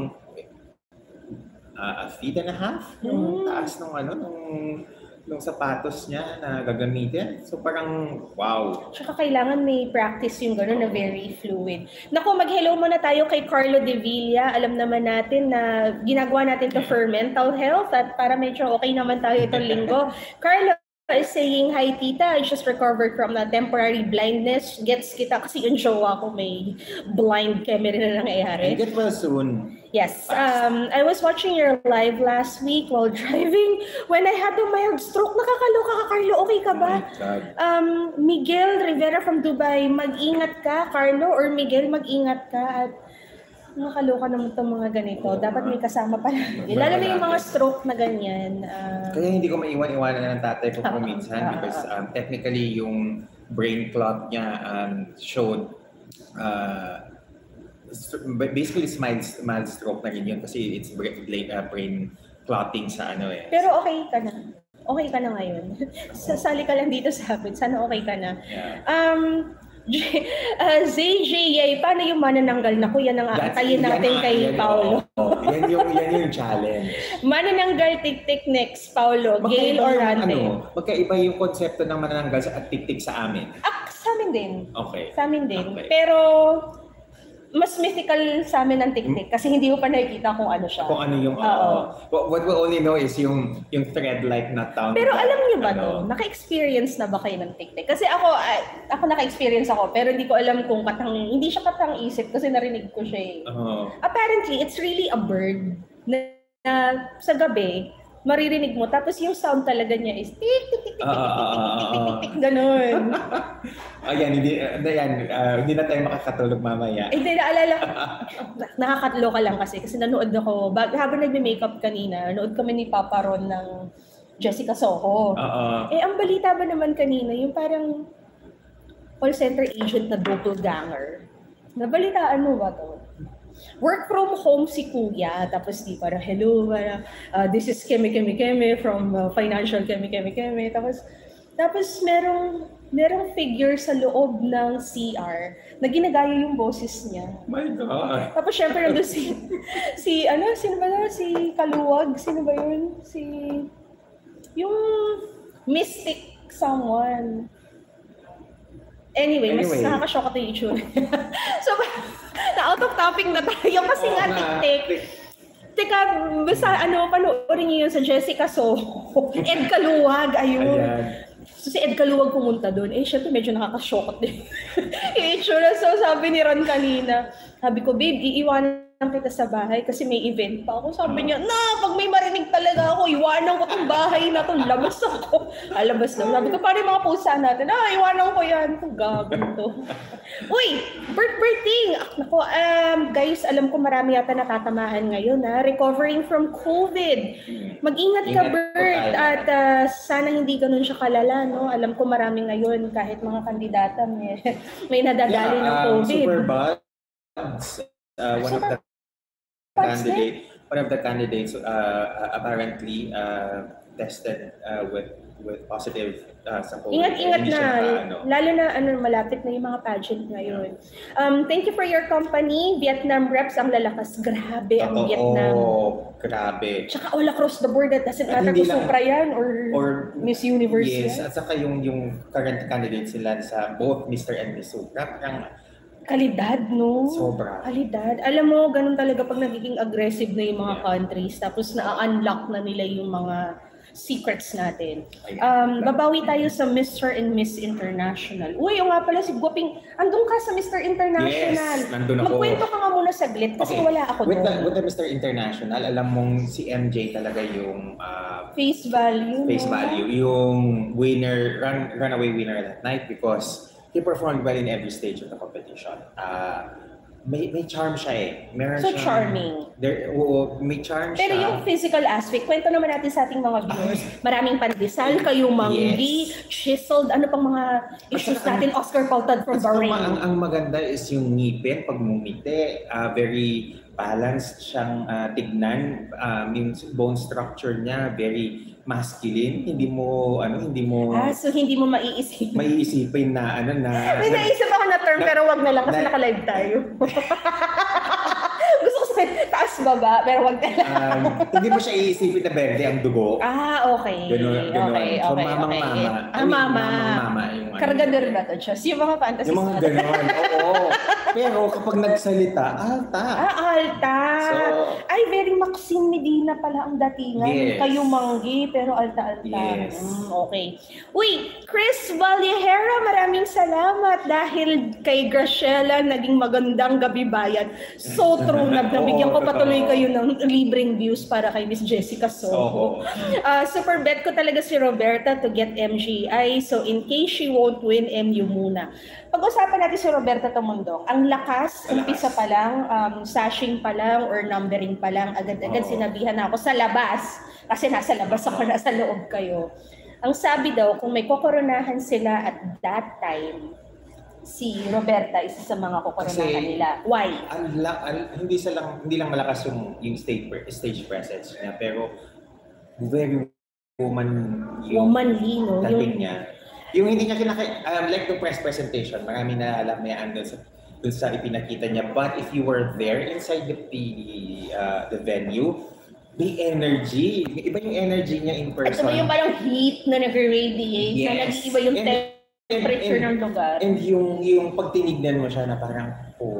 a feet and a half yung taas nung sapatos niya na gagamitin. So parang, wow. Tsaka kailangan may practice yung gano'n na very fluid. Naku, mag-hello muna tayo kay Carlo De Villa. Alam naman natin na ginagawa natin to for mental health at para medyo okay naman tayo itong linggo. Carlo is saying, hi tita, I just recovered from a temporary blindness. Gets kita kasi yung jowa ko may blind camera na nangyayari. And get well soon. Yes. I was watching your live last week while driving when I had a mild stroke. Nakakaloka ka, Carlo. Okay ka ba? Miguel Rivera from Dubai, mag-ingat ka, Carlo. Or Miguel, mag-ingat ka. At nakakaloka naman itong mga ganito. Dapat may kasama pala. Lalo na yung mga stroke na ganyan. Kaya hindi ko maiwan-iwanan na ng tatay ko po minsan because technically yung brain clot niya showed basically mild stroke na rin yun kasi it's brain clotting sa Pero okay ka na. Okay ka na ngayon. Sasali ka lang dito sa amin. Sana okay ka na. ZJ, paano yung manananggal na ko? Yan ang aantayin natin kay Paolo. Yan yung challenge. Manananggal tik-tik next, Paolo. Gail or Rante? Magkaiba yung konsepto ng manananggal at tik-tik sa amin. Sa amin din. Okay. Sa amin din. Okay. Pero mas mythical sa amin ang tik-tik kasi hindi ko pa nakikita kung ano siya. Kung ano yung what we only know is yung thread-like na town. Pero alam niyo ba to? Naka-experience na ba kayo ng tik-tik? Kasi ako naka-experience ako pero hindi ko alam kung hindi siya katang-isip kasi narinig ko siya Apparently, it's really a bird na sa gabi maririnig mo tapos yung sound talaga niya is tik tik tik tik tik tik ganun. Ayan, hindi na tayo makakatulog mamaya. Hindi naalala ko. Nakakatlo ka lang kasi nanood ako habang nagme-makeup kanina, nanood kami ni Papa Ron ng Jessica Soho. Ang balita ba naman kanina yung parang call center agent na doppelganger. Nabalitaan mo ba to? Work from home si Kuya, tapos di parang hello, this is Keme from Financial Keme. Tapos merong figure sa loob ng CR na ginagaya yung boses niya. My God! Tapos syempre nandun sino ba na? Si Kaluwag? Sino ba yun? Yung mystic someone. Anyway, mas nakaka-shock ito yung itsura. So, na-out of topic na tayo kasi nga tik-tik. Teka, basta panoorin niyo yun sa Jessica Soho. Ed Kaluwag, ayun. So si Ed Kaluwag pumunta doon. Syempre medyo nakaka-shock din. Yung itsura. So sabi ni Ron kanina, sabi ko, babe, iiwanan kita sa bahay kasi may event pa ako. Sabi niya, pag may marinig talaga ako, iwanan ko tong bahay na to, labas ako. Labas lang. Sabi ko, paano yung mga pusa natin? Iwanan ko yan. Itong gagawin to. Uy, birthday! Naku, guys, alam ko marami yata natatamaan ngayon, recovering from COVID. Mag-ingat ka, Bert. At sana hindi ganun siya kalala, no? Alam ko marami ngayon, kahit mga kandidata, may nadadali ng COVID. Superbugs, one of the candidates apparently tested with positive sa COVID. Ingat-ingat na, lalo na malapit na yung mga pageant ngayon. Thank you for your company. Vietnam reps ang lalakas. Grabe ang Vietnam. Grabe. Tsaka all across the board, that doesn't matter kung Supra yan or Miss Universe yan. Yes, at saka yung current candidates sila sa both Mr. and Miss Supra, kalidad, no? Sobra. Kalidad. Alam mo, ganun talaga pag nagiging aggressive na yung mga countries, tapos na-unlock na nila yung mga secrets natin. Babawi tayo sa Mr. and Miss International. Uy, yung nga pala si Guaping, andun ka sa Mr. International. Yes, nandun ako. Magkwento ka nga muna saglit kasi wala ako doon. With the Mr. International, alam mong si MJ talaga yung face value. Face value. Yung winner, runaway winner that night because he performed well in every stage of the competition. May charm siya eh. Meron so charming. May charm Pero siya. yung physical aspect, kwento naman natin sa ating mga viewers. Maraming pandesal, kayong manggi, chiseled, ano pang mga issues natin, Oscar Pautad from Bahrain. Ang maganda is yung ngipin, pag mumiti, very balanced siyang tignan. Yung bone structure niya, very masculine. Hindi mo so hindi mo maiisipin na may naisip ako na term pero wag na lang kasi naka-live tayo. Gusto ko sabihin, taas baba, pero wag na lang. Hindi mo siya iisipin na berde ang dugo. Okay. Ganun. So, mamang-mama. Mamang-mama. Kargador ba ito, Diyos? Yung mga fantasy. Yung mga ganon, oo. Pero kapag nagsalita, alta. Alta. So, very Maxine Medina pala ang datingan. Yes. Kayo manggi, pero alta-alta. Yes. Okay. Uy, Chris Vallejera, maraming salamat dahil kay Graciela naging magandang gabi bayan. So true, nabigyan ko patuloy kayo ng libreng views para kay Miss Jessica Soho. Super bet ko talaga si Roberta to get MGI. So in case she won't win, MU muna. Pag-usapan natin si Roberta Tumundok. Ang lakas, umpisa pa lang, sashing pa lang or numbering pa lang, agad-agad sinabihan na ako sa labas. Kasi nasa labas ako, nasa loob kayo. Ang sabi daw, kung may kokoronahan sila at that time, si Roberta isa sa mga kokoronahan nila. Why? Hindi lang malakas yung stage presence niya, pero very womanly, no? Dating niya. Yung hindi niya like the press presentation, marami na alam niya dun sa ipinakita niya. But if you were there inside the venue, the energy, iba yung energy niya in person. Ito yung parang heat na nag-radiate, na nag-iba yung temperature ng lugar. And yung pag tinignan mo siya na parang,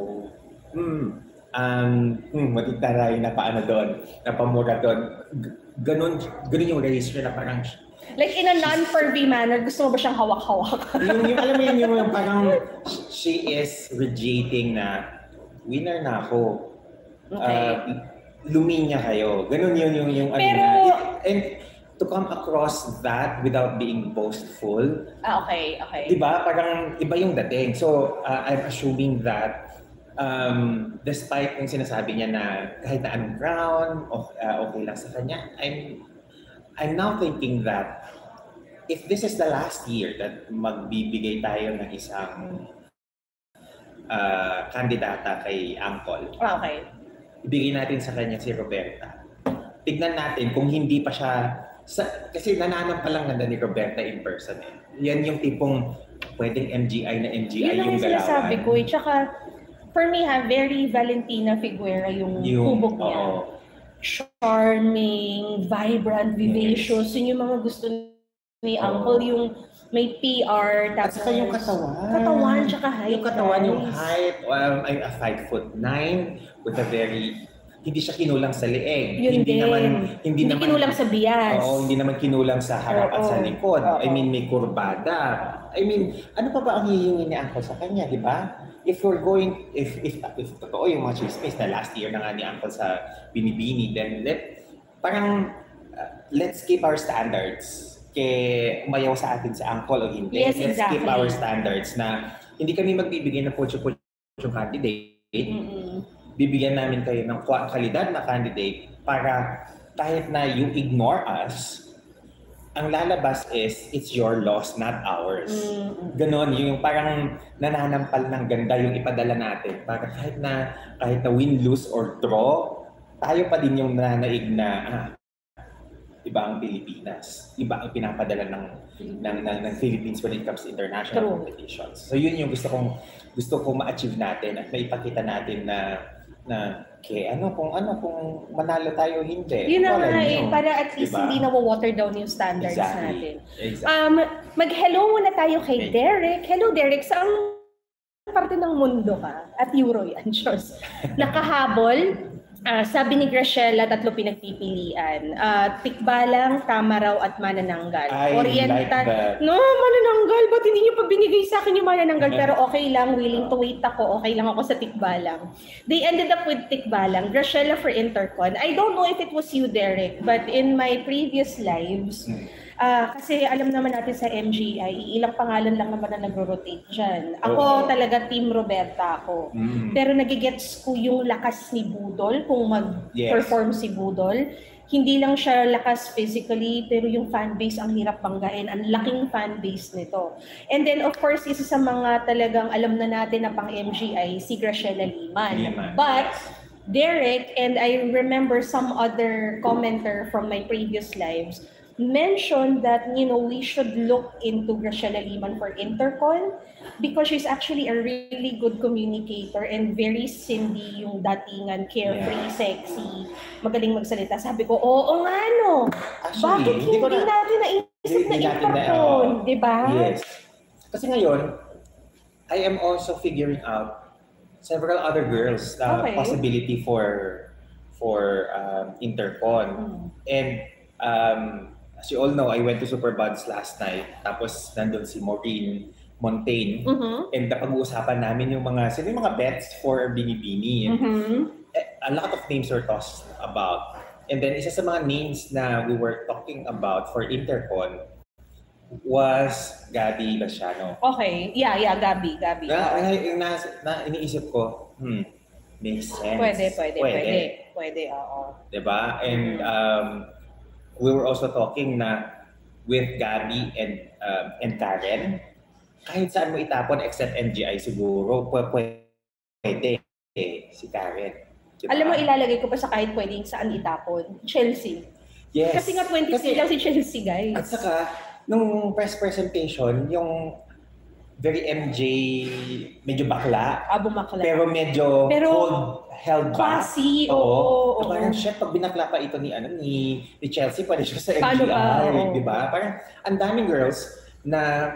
matitaray na paano doon, na pamura doon. Ganun yung race niya na parang, like in a non-pervy manner, gusto mo ba siyang hawak-hawak? yung alam mo yun, yung parang she is radiating na winner na ako. Okay. Luminya kayo. Ganun yung pero, and to come across that without being boastful. Okay. Diba? Parang iba yung dating. So, I'm assuming that despite yung sinasabi niya na kahit na anong crown, okay lang sa kanya, I'm now thinking that if this is the last year that magbibigay tayo ng isang kandidata kay Angkol. Okay. Ibigay natin sa kanya si Roberta. Tignan natin kung hindi pa siya kasi nananampalang ganda ni Roberta in person eh. Yan yung tipong pwedeng MGI na MGI yung galawan. Yun ang sinasabi ko eh. Tsaka for me very Valentina Figuera yung hubog niya. Charming, vibrant, vivacious. Yun yung mga gusto ni Uncle, yung may PR, tapos yung katawan. Katawan, tsaka height. Yung katawan, yung height, I'm a 5'9" with a very, hindi siya kinulang sa leeg. Hindi naman kinulang sa bias. Oo, hindi naman kinulang sa harap at sa likod. I mean, may kurbada. I mean, ano pa ba ang hihingin ni Uncle sa kanya, di ba? If totoo yung mga chismis na last year na nga ni Uncle sa Binibini, then parang let's keep our standards. Kaya umayaw sa atin si Uncle o hindi. Yes, Let's exactly. keep our standards na hindi kami magbibigay ng putyo-putyong candidate. Bibigyan namin kayo ng kalidad na candidate para kahit na you ignore us, ang lalabas is, it's your loss, not ours. Ganon, yung parang nananampal ng ganda yung ipadala natin. Para kahit na win, lose, or draw, tayo pa din yung nananaig na, iba ang Pilipinas. Iba ang pinapadala ng Philippines when it comes to international competitions. So yun yung gusto kong ma-achieve natin at maipakita natin na kung manalo tayo hindi. Yun na nga para at least hindi na-water down yung standards natin. Exactly. Mag-hello muna tayo kay Derek. Hello Derek, saan parte ng mundo ka? At Euro yan, Diyos. Nakahabol. Sabi ni Graciela, 3 pinagpipilian. Tikbalang, Tamaraw at Manananggal. No, Manananggal. Ba't hindi niyo pa binigay sa akin yung Manananggal? Pero okay lang, willing to wait ako. Okay lang ako sa Tikbalang. They ended up with Tikbalang. Graciela for Intercon. I don't know if it was you, Derek, but in my previous lives, kasi alam naman natin sa MGI, ilang pangalan lang naman na nagro-rotate dyan. Ako talaga Team Roberta ako. Pero nagigets ko yung lakas ni Budol kung mag-perform si Budol. Hindi lang siya lakas physically, pero yung fanbase ang hirap banggain. Ang laking fanbase nito. And then of course, isa sa mga talagang alam na natin na pang MGI, si Graciela Liman. But Derek, and I remember some other commenter from my previous lives, mentioned that, we should look into Graciela Liman for Intercon because she's actually a really good communicator and very Cindy yung datingan, carefree, sexy, magaling magsalita. Sabi ko, oo nga no. Bakit hindi natin naisip na Intercon, di ba? Yes. Kasi ngayon, I am also figuring out several other girls possibility for Intercon. And as you all know, I went to Superbuds last night. Tapos nandun si Maureen Montaigne. And napag-uusapan namin yung mga bets for Binibini. A lot of names were tossed about. And then isa sa mga names na we were talking about for Intercon was Gabby Laciano. Okay. Yeah, Gabby. Iniisip ko, makes sense. Pwede, oo. Diba? And we were also talking na with Gabby and Karen, kahit saan mo itapon except NGI siguro, pwede si Karen. Diba? Alam mo, ilalagay ko pa sa kahit pwedeng saan itapon. Chelsea. Yes. Kasi nga 23 lang si Chelsea, guys. At saka, nung press presentation, yung very MJ, medyo bakla. Bumakla. Pero medyo held back. Classy, oo. Parang shit, pag binakla pa ito ni Chelsea, pwede siya sa MGI, di ba? Parang ang daming girls na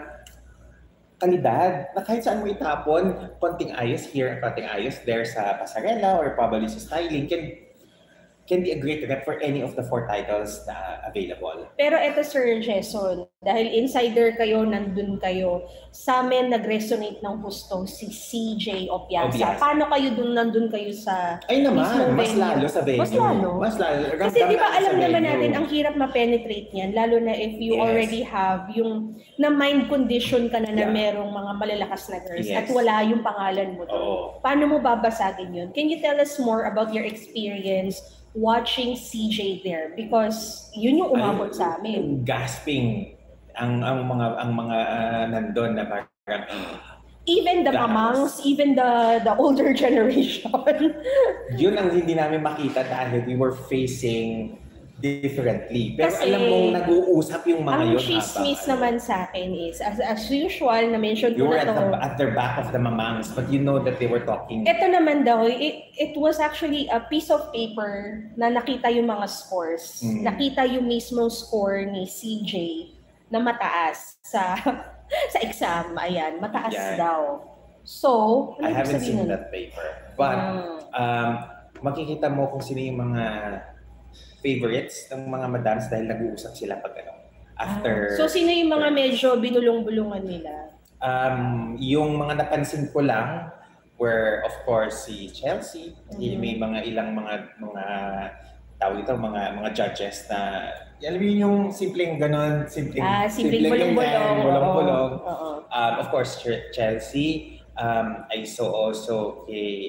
kalidad, na kahit saan mo itapon, konting ayos here, konting ayos there sa pasarela or probably sa styling, can be a great rep for any of the 4 titles na available. Pero eto Sir Jason, dahil insider kayo, nandun kayo, sa amin nag-resonate ng husto si CJ Opiasa. Paano kayo nandun kayo sa mas lalo sa venue. Mas lalo. Kasi di ba alam naman natin, ang hirap ma-penetrate niyan, lalo na if you already have yung na-mind condition ka na merong mga malalakas na girls at wala yung pangalan mo doon. Paano mo babasagin yun? Can you tell us more about your experience watching CJ there? Because yun yung umabot sa amin. Gasping ang mga nandun na parang even the mamangs, even the older generation. Yun ang hindi namin makita dahil we were facing differently. Pero kasi, alam mong nag-uusap yung mga yun. Ang chismis naman sa akin is, as usual, na-mention ko na to. You were at the back of the mamangs, but you know that they were talking. Ito naman daw, it was actually a piece of paper na nakita yung mga scores. Nakita yung mismong score ni CJ na mataas sa exam. Ayan, mataas daw. So, I haven't seen that paper. But, makikita mo kung sino yung mga favorites ng mga madams dahil nag-uusap sila pag after. So sino yung mga medyo binulong-bulungan nila? Yung mga napansin ko lang were of course si Chelsea. May mga ilang mga tawag ito, mga judges na, alam mo yung simpleng ganon, simpleng bulong-bulong. Of course, Chelsea. I saw also kay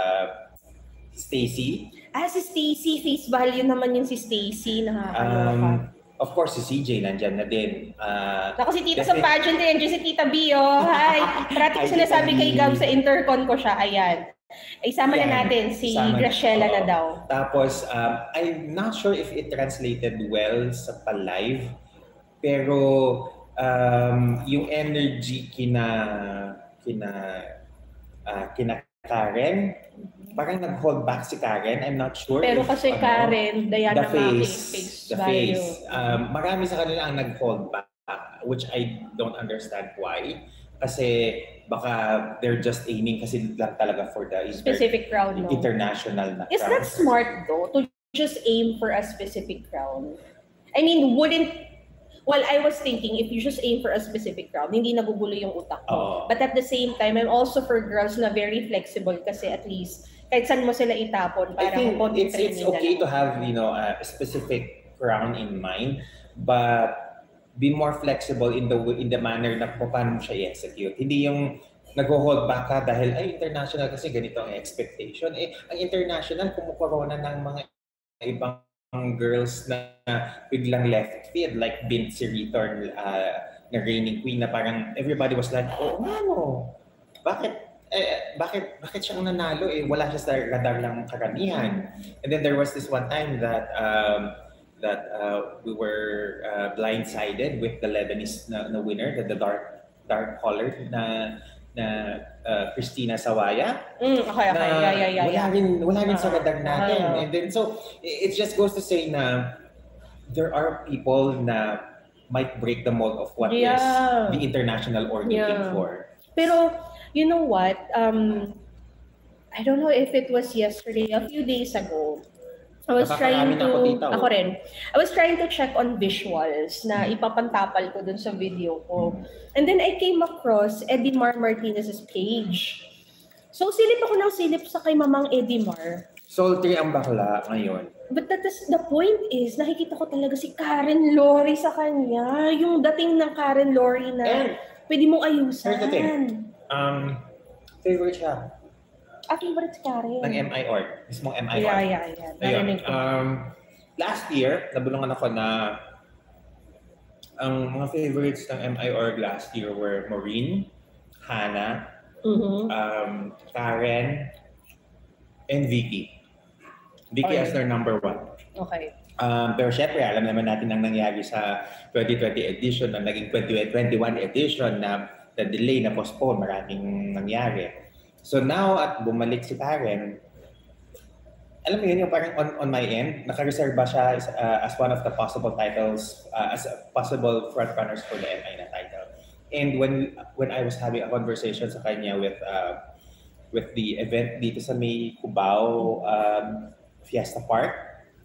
Stacy. Si Stacy, face value naman yun si Stacy, nakakaloka. Of course, si CJ nandyan na din. Naku, si Tita sa pageant din, si Tita Bio. Hi! Parating sinasabi kay Gab sa intercon ko siya, ayan. Ay, sama na natin si Graciela na daw. Tapos, I'm not sure if it translated well sa pa-live, pero yung energy kina Karen, parang nag-hold back si Karen. I'm not sure. Pero kasi Karen, Diana face value. Marami sa kanila ang nag-hold back, which I don't understand why. Kasi baka they're just aiming kasi lang talaga for the specific crowd, no? International na crowd. Is that smart though, to just aim for a specific crowd? I mean, well, I was thinking, if you just aim for a specific crowd, hindi nagugulo yung utak mo. But at the same time, I'm also for girls na very flexible kasi at least, kahit saan mo sila itapon, parang I think it's okay to have, a specific crowd in mind, but be more flexible in the manner na paano mo siya i-execute. Hindi yung nag-hold back ka dahil, international kasi ganito ang expectation. Ang international, kumukorona ng mga ibang girls na biglang left field like Binti Return na reigning queen na parang everybody was like, bakit siyang nanalo wala siya sa radar ng karamihan. And then there was this one time that we were blindsided with the Lebanese na winner, the dark colored na Christina Sawaya. Wala rin sa radar natin. And then so it just goes to say na there are people na might break the mold of what is the international order for. Pero you know what? I don't know if it was yesterday, a few days ago. I was trying to check on visuals na ipapantapal ko dun sa video ko. And then I came across Edimar Martinez's page. So silip ako ng silip sa kay Mamang Edimar. Sultry ang bakla ngayon. But the point is, nakikita ko talaga si Karen Lori sa kanya. Yung dating ng Karen Lori na pwede mong ayusan. Here's the thing. Favorite siya. Favorite si Karen. Ng MI Org. Mismong MI Org. Yeah. Last year, nabulungan ako na ang mga favorites ng MI Org last year were Maureen, Hannah, Karen, and Vicky. Vicky as their number one. Okay. Pero syempre, alam naman natin ang nangyari sa 2020 edition na naging 2021 edition na delay, na postpone, maraming nangyari. So now, at bumalik si Karen, alam mo yun, yung parang on my end, naka-reserve ba siya as one of the possible titles, as possible frontrunners for the MI na title. And when I was having a conversation sa kanya with the event dito sa may Cubao Fiesta Park,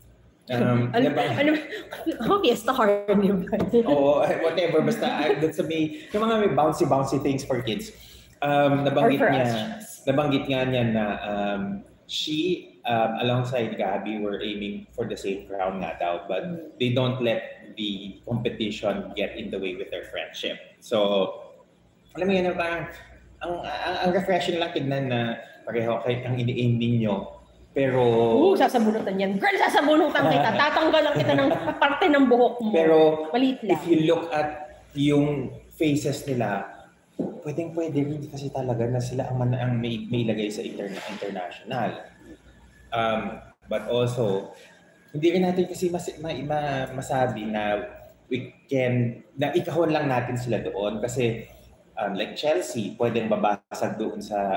Fiesta Carnival. Oo, whatever, basta doon sa yung mga may bouncy things for kids. Nabanggit nga niya na she alongside Gabby were aiming for the same crown nga daw, but they don't let the competition get in the way with their friendship. So, alam mo yun, parang ang refreshing lang tignan na pareho kayo ang ini-aim ninyo. Pero sasabunutan yan. Girl, sasabunutan kita. Tatanggalan kita ng parte ng buhok mo. Pero maliit lang. If you look at yung faces nila, pwede rin kasi talaga na sila ang may lagay sa international. But also, hindi rin natin kasi masabi na ikahon lang natin sila doon kasi like Chelsea, pwedeng babasag doon sa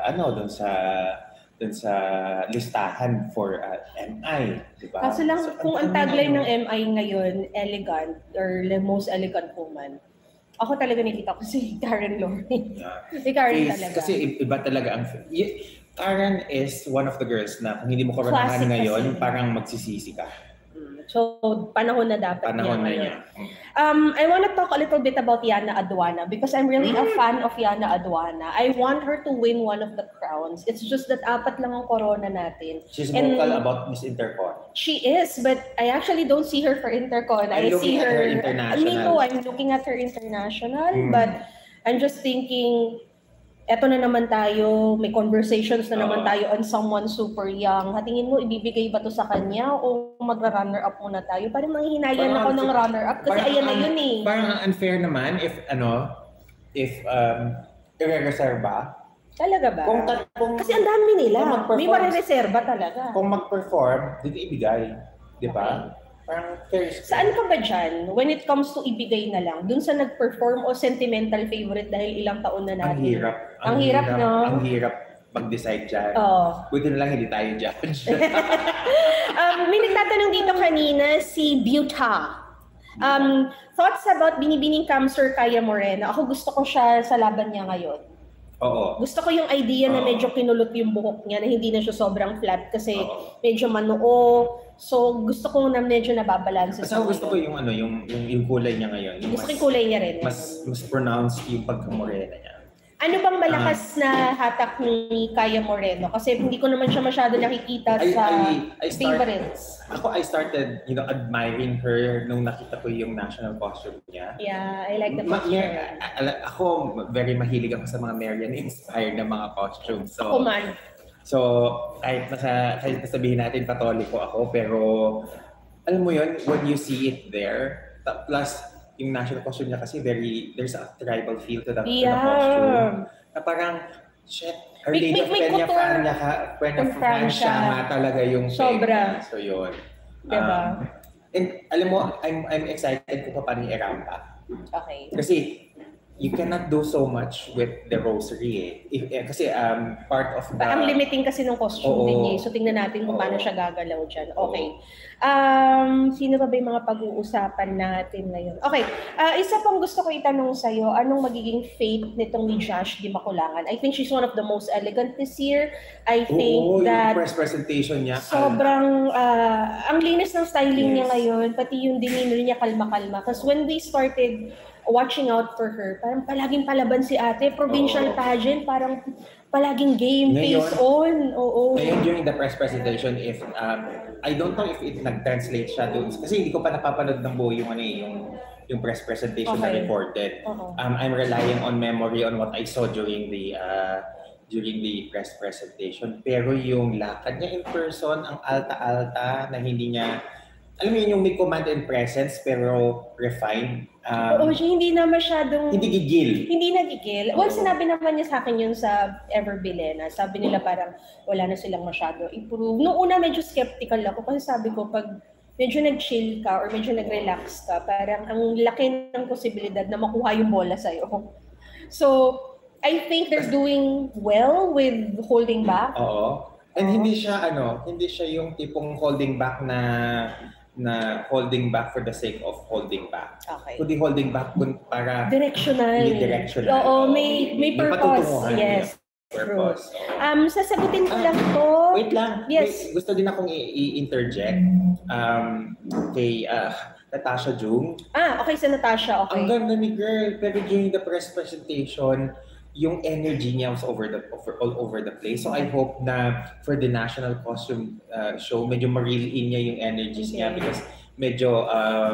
listahan for MI, di ba? Kaso lang, kung ang tagline ng MI ngayon, elegant or the most elegant woman, ako talaga nakita ko si Karen Lori. Si Karen talaga. Kasi iba talaga ang... Karen is one of the girls na kung hindi mo karonahan ngayon, parang magsisisi ka. So, panahon na dapat Panahon na niya. niya. I want to talk a little bit about Yana Aduana because I'm really a fan of Yana Aduana. I want her to win one of the crowns. It's just that 4 lang ang corona natin. She's vocal about Miss Intercon. She is, but I actually don't see her for Intercon. I see her international. Me too, I'm looking at her international, but I'm just thinking, eto na naman tayo, may conversations na naman tayo on someone super young. Tingin mo, ibibigay ba to sa kanya o magra-runner-up muna tayo? Parang manghihinayan ako ng runner-up kasi ayan na yun eh. Parang unfair naman if i-reserva. Talaga ba? Kasi ang dami nila. May marireserva talaga. Kung mag-perform, dito ibigay. Di ba? Parang saan ka ba dyan when it comes to ibigay na lang? Dun sa nag-perform o sentimental favorite dahil ilang taon na natin? Ang hirap, no? Ang hirap mag-decide dyan. Buti na lang hindi tayo judge. May nagtatanong dito kanina si Buta. Thoughts about Binibining Camsor Kaya Moreno? Ako gusto ko siya sa laban niya ngayon. Oo. Gusto ko yung idea na medyo kinulot yung buhok niya, na hindi na siya sobrang flat kasi medyo manoo. So gusto ko na medyo nababalanse. Kasi gusto ko yung yung kulay niya ngayon. Gusto ko yung kulay niya rin. Mas pronounced yung pagkamorena niya. Ano bang malakas na hatak ni Kaya Moreno? Kasi hindi ko naman siya masyado nakikita sa favorites. I started, admiring her nung nakita ko yung national costume niya. Yeah, I like the costume. Ako, very mahilig ako sa mga Marian-inspired na mga costumes. So, ako man. So, kahit nasabihin natin katoliko ako, pero alam mo yun, when you see it there, plus yung national costume niya kasi there's a tribal feel to the costume. Na parang, shit, Our Lady of Peña Francia nga talaga yung sobra. So yun. Diba? And alam mo, I'm excited kung paano i-rampa. Okay. Kasi you cannot do so much with the rosary kasi part of the... Ang limiting kasi ng costume din niya. So tingnan natin kung paano siya gagalaw dyan. Okay. Sino ba yung mga pag-uusapan natin ngayon? Okay. Isa pang gusto ko itanong sa'yo, anong magiging fate nitong ni Josh Di Maculangan? I think she's one of the most elegant this year. I think that... yung press presentation niya. Sobrang... ang linis ng styling niya ngayon, pati yung demeanor niya kalma-kalma. Because when we started watching out for her, parang palaging palaban si ate, provincial pageant, parang palaging game, face on. Ngayon during the press presentation, if I don't know if it nag-translate siya doon, kasi hindi ko pa napapanood ng buo yung press presentation na recorded. I'm relying on memory on what I saw during the press presentation. Pero yung lakad niya in person, ang alta-alta na hindi niya, alam mo yun, yung may command and presence pero refined. Hindi na masyadong... Hindi gigil. Hindi nagigil. Well, sinabi naman niya sa akin yun sa Ever Bilena. Sabi nila parang wala na silang masyado improve. Noong una medyo skeptical ako kasi sabi ko pag medyo nag-chill ka or medyo nag-relax ka, parang ang laki ng posibilidad na makuha yung bola sa'yo. So, I think they're doing well with holding back. Oo. And hindi siya yung tipong holding back na holding back for the sake of holding back. Okay. Kundi holding back para directional. Oo, may purpose. Yes. Purpose. Sasagutin ko lang to. Wait lang. Yes. Gusto din akong i-interject kay Natasha Jung. Okay, sa Natasha. Okay. Ang ganda ni girl, pero during the press presentation, yung energy niya was all over the place. So I hope na for the national costume show, medyo ma-reel in niya yung energies niya because medyo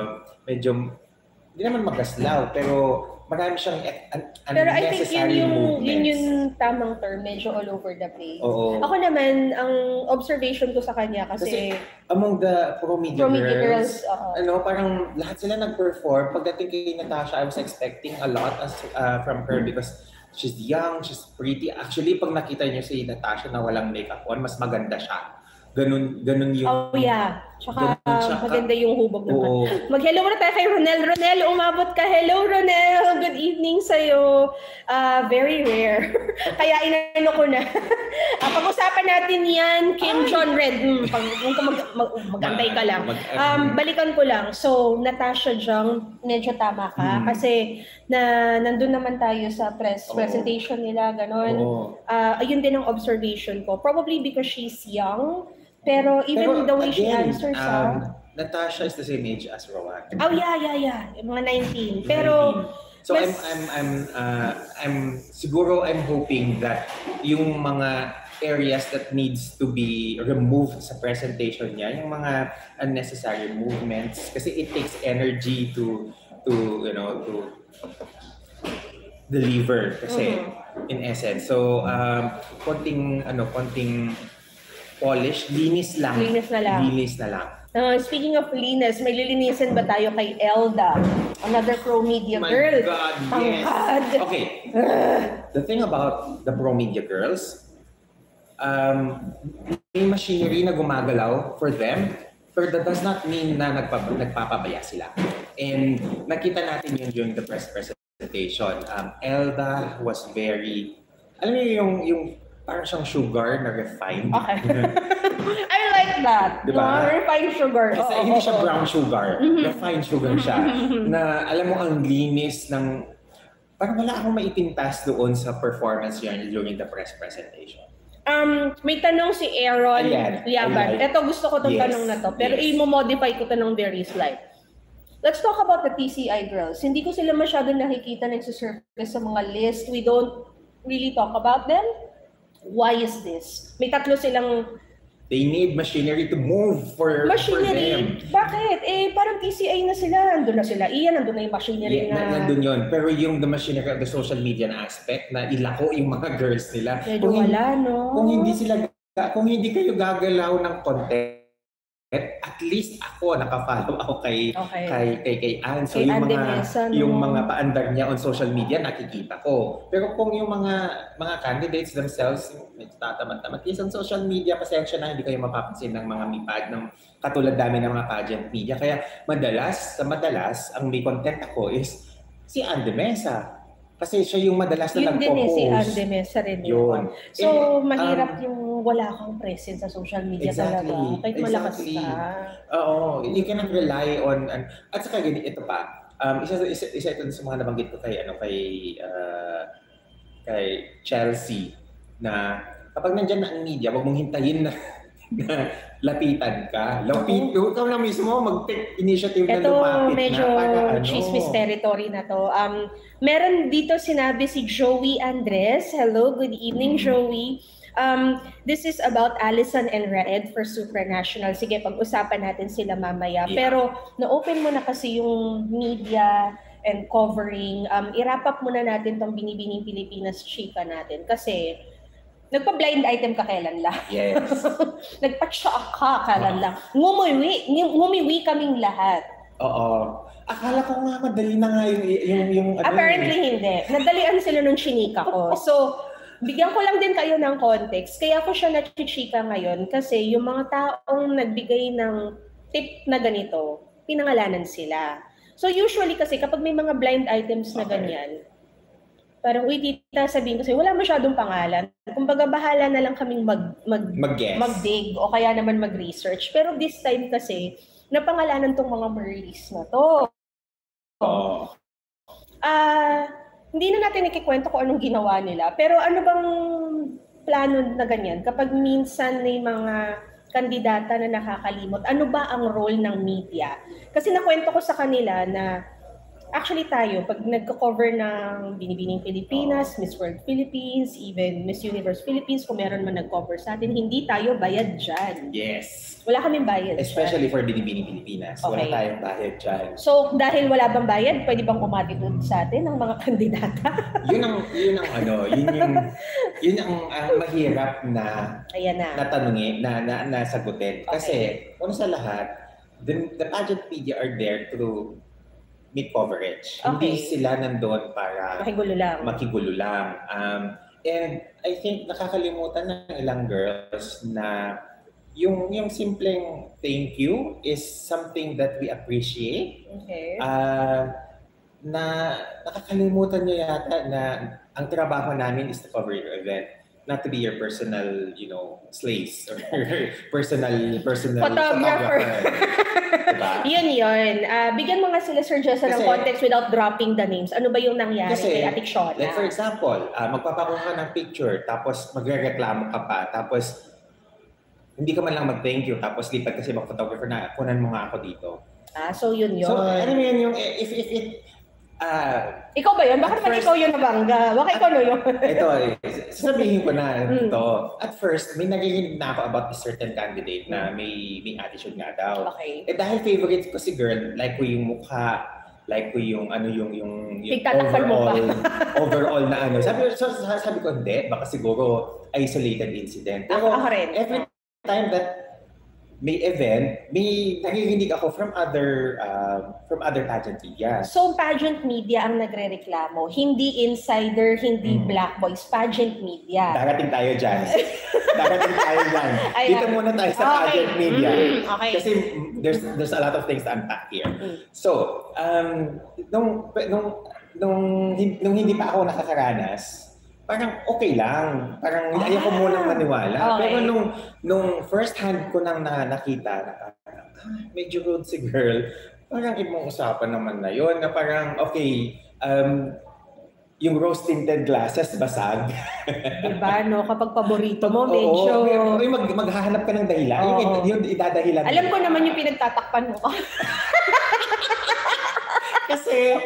hindi naman magaslaw, pero marami siyang pero I think movements. Yun yung tamang term, medyo all over the place. Oo. Ako naman, ang observation ko sa kanya kasi among the pro-media girls, uh-huh. Parang lahat sila nag-perform. Pagdating kay Natasha, I was expecting a lot from her because she's young, she's pretty. Actually, pag nakita niyo si Natasha na walang makeup on, mas maganda siya. Ganun yung... Oh yeah. Tsaka maganda yung hubog naman. Mag-hello muna tayo kay Ronel. Ronel, umabot ka. Hello, Ronel. Good evening sa'yo. Very rare. Kaya inano ko na. Pag-usapan natin yan, Kim John Red. Mag-antay ka lang. Balikan ko lang. So, Natasha Jung, medyo tama ka. Kasi nandun naman tayo sa presentation nila. Ganon. Ayun din ang observation ko. Probably because she's young. Pero even the way she answers Natasha is the same age as Rowan. Oh, yeah. Yung mga 19. Pero, so I'm hoping that yung mga areas that needs to be removed sa presentation niya, yung mga unnecessary movements, kasi it takes energy to deliver kasi in essence. So konting polish, linis na lang. Speaking of linis, may lilinisin ba tayo kay Elda? Another Pro Media girl. My God, yes. Okay. The thing about the Pro Media girls, may machinery na gumagalaw for them, but that does not mean na nagpapabaya sila. And nakita natin yun during the press presentation. Elda was very, alam niyo yung parang siyang sugar na refined. Okay. I like that. Diba? Refined sugar. Kasi hindi siya brown sugar. Refined sugar siya. Na alam mo ang linis ng, parang wala akong maipintas doon sa performance yan during the press presentation. May tanong si Aaron Liaban. Ito gusto ko itong tanong na to. Pero i-modify ko ito ng very slight. Let's talk about the TCI girls. Hindi ko sila masyado nakikita nagsisurface sa mga list. We don't really talk about them. Why is this? May tatlo silang... They need machinery to move for them. Bakit? Parang TCI na sila. Nandun na sila. Nandun na yung machinery na... Nandun yun. Pero yung the machinery of the social media na aspect na ilako yung mga girls nila. Medyo wala, no? Kung hindi kayo gagalaw ng content, at least ako naka-follow ako kay Ann. So yung mga paandar niya on social media nakikita ko. Pero kung yung mga candidates themselves tatamat-tamat on social media, pasensya na hindi kayo mapapansin ng mga mipad ng katulad dami ng mga pageant media. Kaya madalas ang may content ako is si Ann de Mesa. Kasi siya yung madalas na nagpo-post. Yun din si Ann de Mesa rin yun. So, mahirap yung wala kang presence sa social media talaga. Kahit malakas ka. Oo. You cannot rely on... At saka ito pa. Isa ito sa mga nabanggit ko kay Chelsea na kapag nandyan na ang media, wag mong hintayin na lapitan ka. Ikaw na mismo mag-take initiative na lumapit na. Ito medyo chismis territory na to. Meron dito sinabi si Joey Andres. Hello, good evening Joey. This is about Allison and Raed for Supranational. Sige, pag-usapan natin sila mamaya. Yeah. Pero na-open mo na kasi yung media and covering. I-wrap up muna natin tong Binibining Pilipinas chika natin. Kasi nagpa-blind item ka kailan lang. Yes. Nagpa-shock ka kailan lang. Ngumiwi kaming lahat. Oo. Akala ko nga madali na nga yung Apparently hindi. Nadalian sila nung chinika ko. So, bigyan ko lang din kayo ng context. Kaya ko siya nachichika ngayon kasi yung mga taong nagbigay ng tip na ganito, pinangalanan sila. So usually kasi kapag may mga blind items na ganyan, parang tita sabihin kasi wala masyadong pangalan. Kumbaga bahala na lang kaming mag-dig o kaya naman mag-research. Pero this time kasi, napangalanan tong mga Marlies na to. Hindi na natin ikikwento kung anong ginawa nila. Pero ano bang plano na ganyan? Kapag minsan may mga kandidata na nakakalimot, ano ba ang role ng media? Kasi nakwento ko sa kanila na actually tayo, pag nagko-cover ng Binibining Pilipinas, Miss World Philippines, even Miss Universe Philippines, kung meron man nag-cover sa atin, hindi tayo bayad dyan. Yes. Wala kaming bayad especially dyan. For Binibining Pilipinas. Okay. Wala tayong bayad dyan. So, dahil wala bang bayad, pwede bang umatitude sa atin ng mga kandidata? yun ang mahirap na tanungin, na sagutin. Kasi, una sa lahat, the pageant media are there to make coverage. Okay. Hindi sila nandoon para makigulo lang. And I think nakakalimutan ng ilang girls na yung simpleng thank you is something that we appreciate. Okay. Na nakakalimutan nyo yata na ang trabaho namin is to cover your event. Not to be your personal, slaves or personal photographer. Diba? Yun. Bigyan mo nga sila, Sir Jessa, ng context without dropping the names. Ano ba yung nangyari kay Ate Shona? Like for example, magpapakuha ka ng picture, tapos magrereklamo ka pa, tapos hindi ka man lang mag-thank you tapos lipat kasi mga photographer na kunan mo nga ako dito. So yun. So, ano yun yung, if ikaw ba yun? Bakit ikaw yun nabangga? Baka ikaw no yun? Ito, sasabihin ko na ito. At first, may nagiging na ako about a certain candidate na may attitude nga daw. Okay. Dahil favorite ko si girl, like ko yung mukha, like ko yung yung overall na ano. Sabi ko, hindi, baka siguro isolated incident. Pero every time that may event, may nakikinig ako from other pageant media. So pageant media ang nagrereklamo, hindi insider, hindi black boys, pageant media. Darating tayo dyan. Dito muna tayo sa pageant media. Okay. Kasi there's a lot of things to unpack here. So, nung hindi pa ako nakakaranas, parang okay lang. Parang ayaw ko munang maniwala. Okay. Pero nung first hand ko nang nakita na medyo rude si girl, parang ibang usapan naman na yun. Na parang, okay, yung rose-tinted glasses, basag. Diba, no? Kapag paborito mo, medyo... Oo, maghahanap ka ng dahilan. Yung idadahilan. Alam ko naman yung pinagtatakpan mo. kasi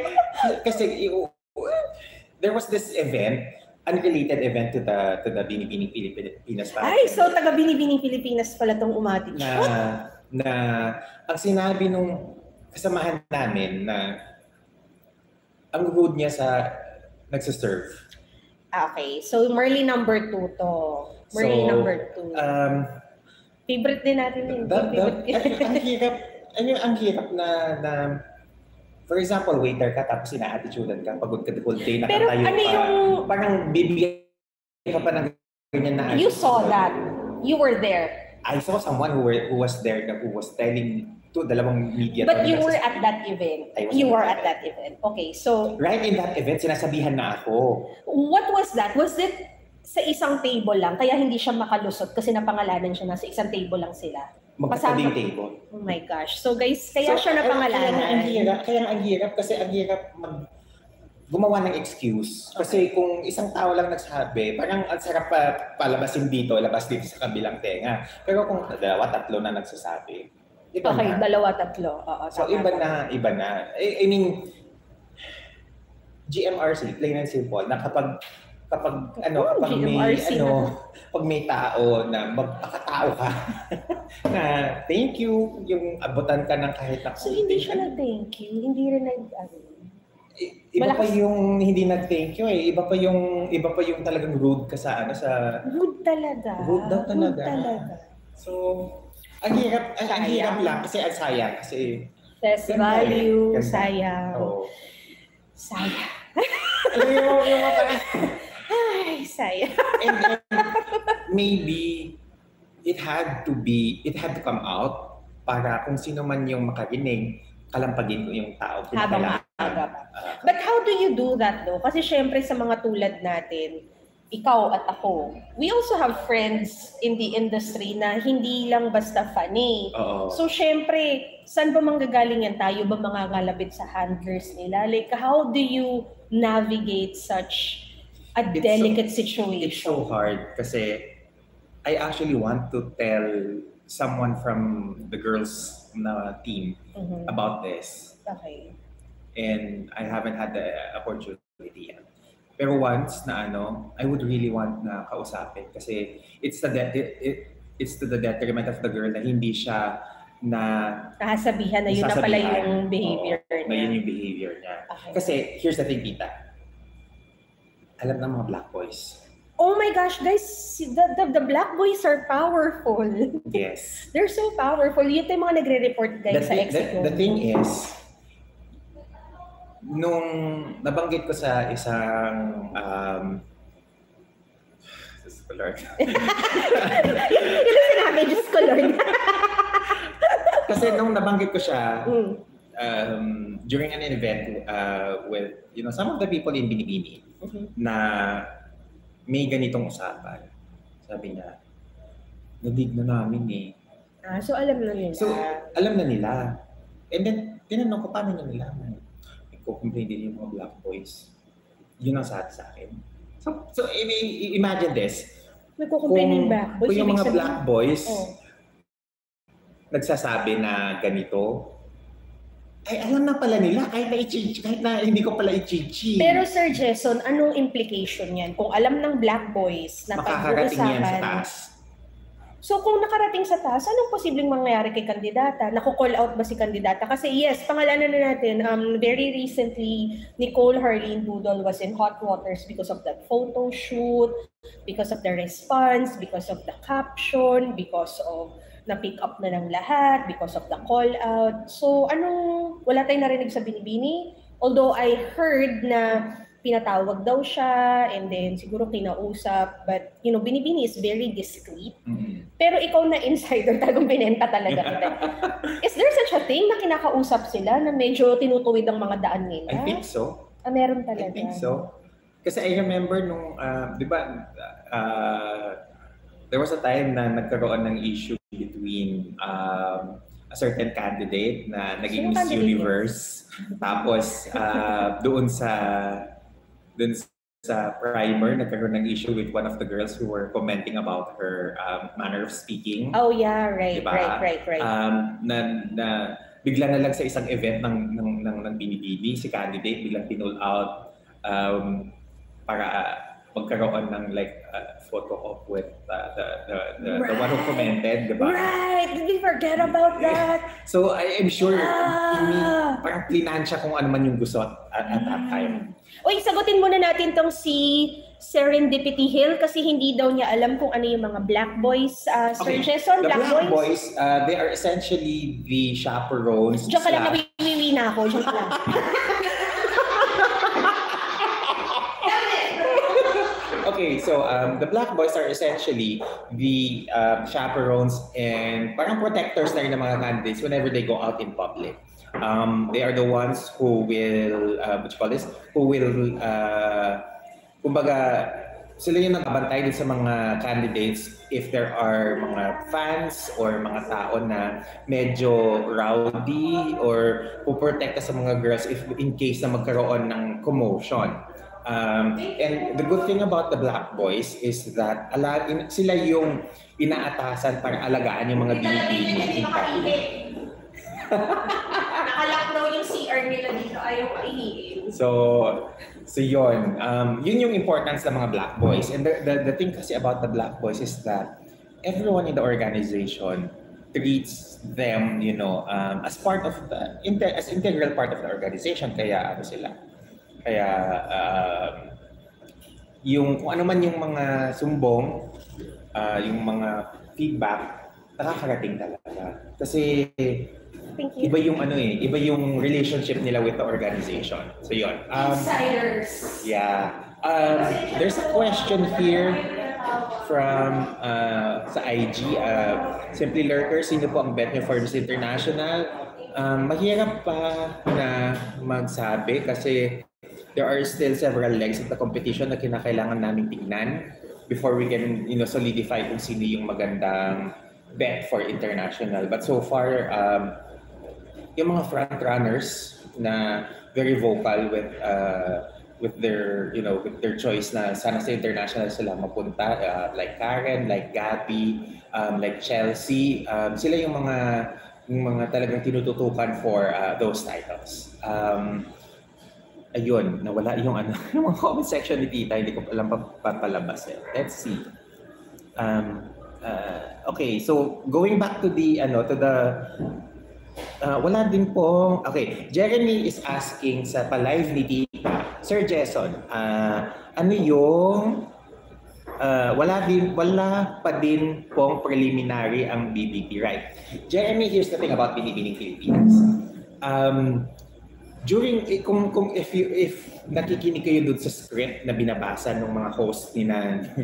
there was this event, unrelated event to the Binibining Pilipinas. Ay, so taga Binibining Pilipinas pala tong umati. Na ang sinabi nung kasamahan namin na ang rude niya sa nagsiserve. Okay, so Merly number 2 to. Merly number 2. Favorite din natin yun. Ang hirap na for example, waiter ka tapos ina-attitudean ka, pagod ka the whole day, nakatayo ka. Pero ano yung... Parang bibigyan ka pa ng ganyan na... You saw that. You were there. I saw someone who was there, who was telling to dalawang media. But you were at that event. You were at that event. Okay, so... Right in that event, sinasabihan na ako. What was that? Was it sa isang table lang, kaya hindi siya makalusot kasi napangalanan siya, nasa isang table lang sila? Magkasabing table. Oh my gosh. So guys, kaya siya napangalanan. Kaya ang hirap kasi ang hirap gumawa ng excuse. Kasi kung isang tao lang nagsabi, parang ang sarap palabasin dito, labas dito sa kabilang tenga. Pero kung dalawa, tatlo na nagsasabi, iba na. Dalawa, tatlo. So iba na. I mean, GMRC, plain and simple, na kapag may tao na magpakatao ka na thank you, yung abutan ka ng kahit na... So hindi siya nag-thank you? Hindi rin Iba pa yung hindi nag-thank you eh. Iba pa yung talagang rude ka sa Rude talaga. Rude daw talaga. So, ang hirap lang kasi ang sayang kasi... Best value, sayang. Sayang. Yung mga ay, sayang. And maybe it had to come out para kung sino man yung makarinig, kalampagin ko yung tao. But how do you do that though? Kasi syempre sa mga tulad natin, ikaw at ako, we also have friends in the industry na hindi lang basta funny. So syempre, saan ba manggagaling yan? Tayo ba mga ngalabit sa handlers nila? Like, how do you navigate such a delicate situation? It's so hard kasi I actually want to tell someone from the girls na team about this. Okay. And I haven't had the opportunity yet. Pero once na I would really want na kausapin kasi it's to the detriment of the girl na hindi siya na sasabihan na yun na pala yung behavior niya. Na yun yung behavior niya. Okay. Kasi here's the thing, tita. Alam ng mga black boys. Oh my gosh, guys, the black boys are powerful. Yes. They're so powerful. Yun yung mga nagre-report guys sa exit. The thing is, nung nabanggit ko sa isang Diyos ko Lord. Yun sinabi, Diyos ko Lord. Kasi nung nabanggit ko siya during an event with some of the people in Binibini na may ganitong usapan. Sabi niya, nadig na namin eh. So alam na nila. So alam na nila. And then tinanong ko paano niya nalaman. Nagko-complain din yung mga black boys. Yun ang sabi sa akin. So imagine this. Nagko-complain yung black boys. Kung yung mga black boys nagsasabi na ganito, ay alam na pala nila kahit na hindi ko pala i-chichi. Pero Sir Jason, anong implication yan? Kung alam ng Black Boys na makakarating yan sa taas. So kung nakarating sa taas, anong posibleng mangyayari kay kandidata? Naku-call out ba si kandidata? Kasi yes, pangalanan na natin, very recently, Nicole Harleen Budol was in hot waters because of that photo shoot, because of the response, because of the caption, because of na-pick up na ng lahat, because of the call out. So wala tayong narinig sa Binibini? Although I heard na pinatawag daw siya and then siguro kinausap, but Binibini is very discreet. Mm-hmm. Pero ikaw na insider, talagang binenta talaga kita. Is there such a thing na kinakausap sila na medyo tinutuwid ang mga daan nila? I think so. Meron talaga. I think so. Kasi I remember nung, di ba, there was a time na nagkaroon ng issue between a certain candidate na naging Miss Universe. Tapos doon sa primer, nagkaroon ng issue with one of the girls who were commenting about her manner of speaking. Oh yeah, right, diba? right. Na bigla na lang sa isang event ng Binibini, si candidate biglang pinull out para magkaroon ng like photo op with the one who commented, diba? Right! Did we forget about that? So I'm sure parang plinansya kung ano man yung gusto at that time. Uy, sagutin muna natin tong si Serendipity Hill kasi hindi daw niya alam kung ano yung mga Black Boys. Sir Jason, the Black Boys, they are essentially the chaperones. Diyan ka lang, nawiwiwi na ako. Diyan ka lang. Okay, so the Black Boys are essentially the chaperones and parang protectors na rin ng mga candidates whenever they go out in public. They are the ones who will, kumbaga, sila yung nagbabantay din sa mga candidates if there are mga fans or mga tao na medyo rowdy or puprotekta sa mga girls if in case na magkaroon ng commotion. And the good thing about the Black Boys is that sila yung inaatasan para alagaan yung mga Binibini in public. Nakalak daw yung CR nila dito, ayaw paihiin. So yun. Yun yung importance ng mga Black Boys. And the thing kasi about the Black Boys is that everyone in the organization treats them, as part of as integral part of the organization. Kaya yung kung ano man yung mga sumbong, yung mga feedback, nakakarating talaga. Kasi iba yung relationship nila with the organization. So yun. Insiders. Yeah. There's a question here from sa IG. Simply Lurker, sino po ang bet niyo for Miss International? Mahirap pa na magsabi kasi there are still several legs of the competition na kinakailangan naming tignan before we can solidify kung sino yung magandang bet for international. But so far, yung mga front runners na very vocal with their choice na sana sa international sila mapunta, like Karen, like Gabby, like Chelsea, sila yung mga talagang tinututukan for those titles. Ayun, nawala yung yung comment section ni Tita, hindi ko alam papalabas eh. Let's see. Okay, so going back to wala din po. Okay, Jeremy is asking sa pa-live ni Tita, Sir Jason, ano yung wala pa din pong preliminary ang BBP, right? Jeremy, here's the thing about Binibining Philippines. If nakikinig kayo dun sa script na binabasa ng mga host ni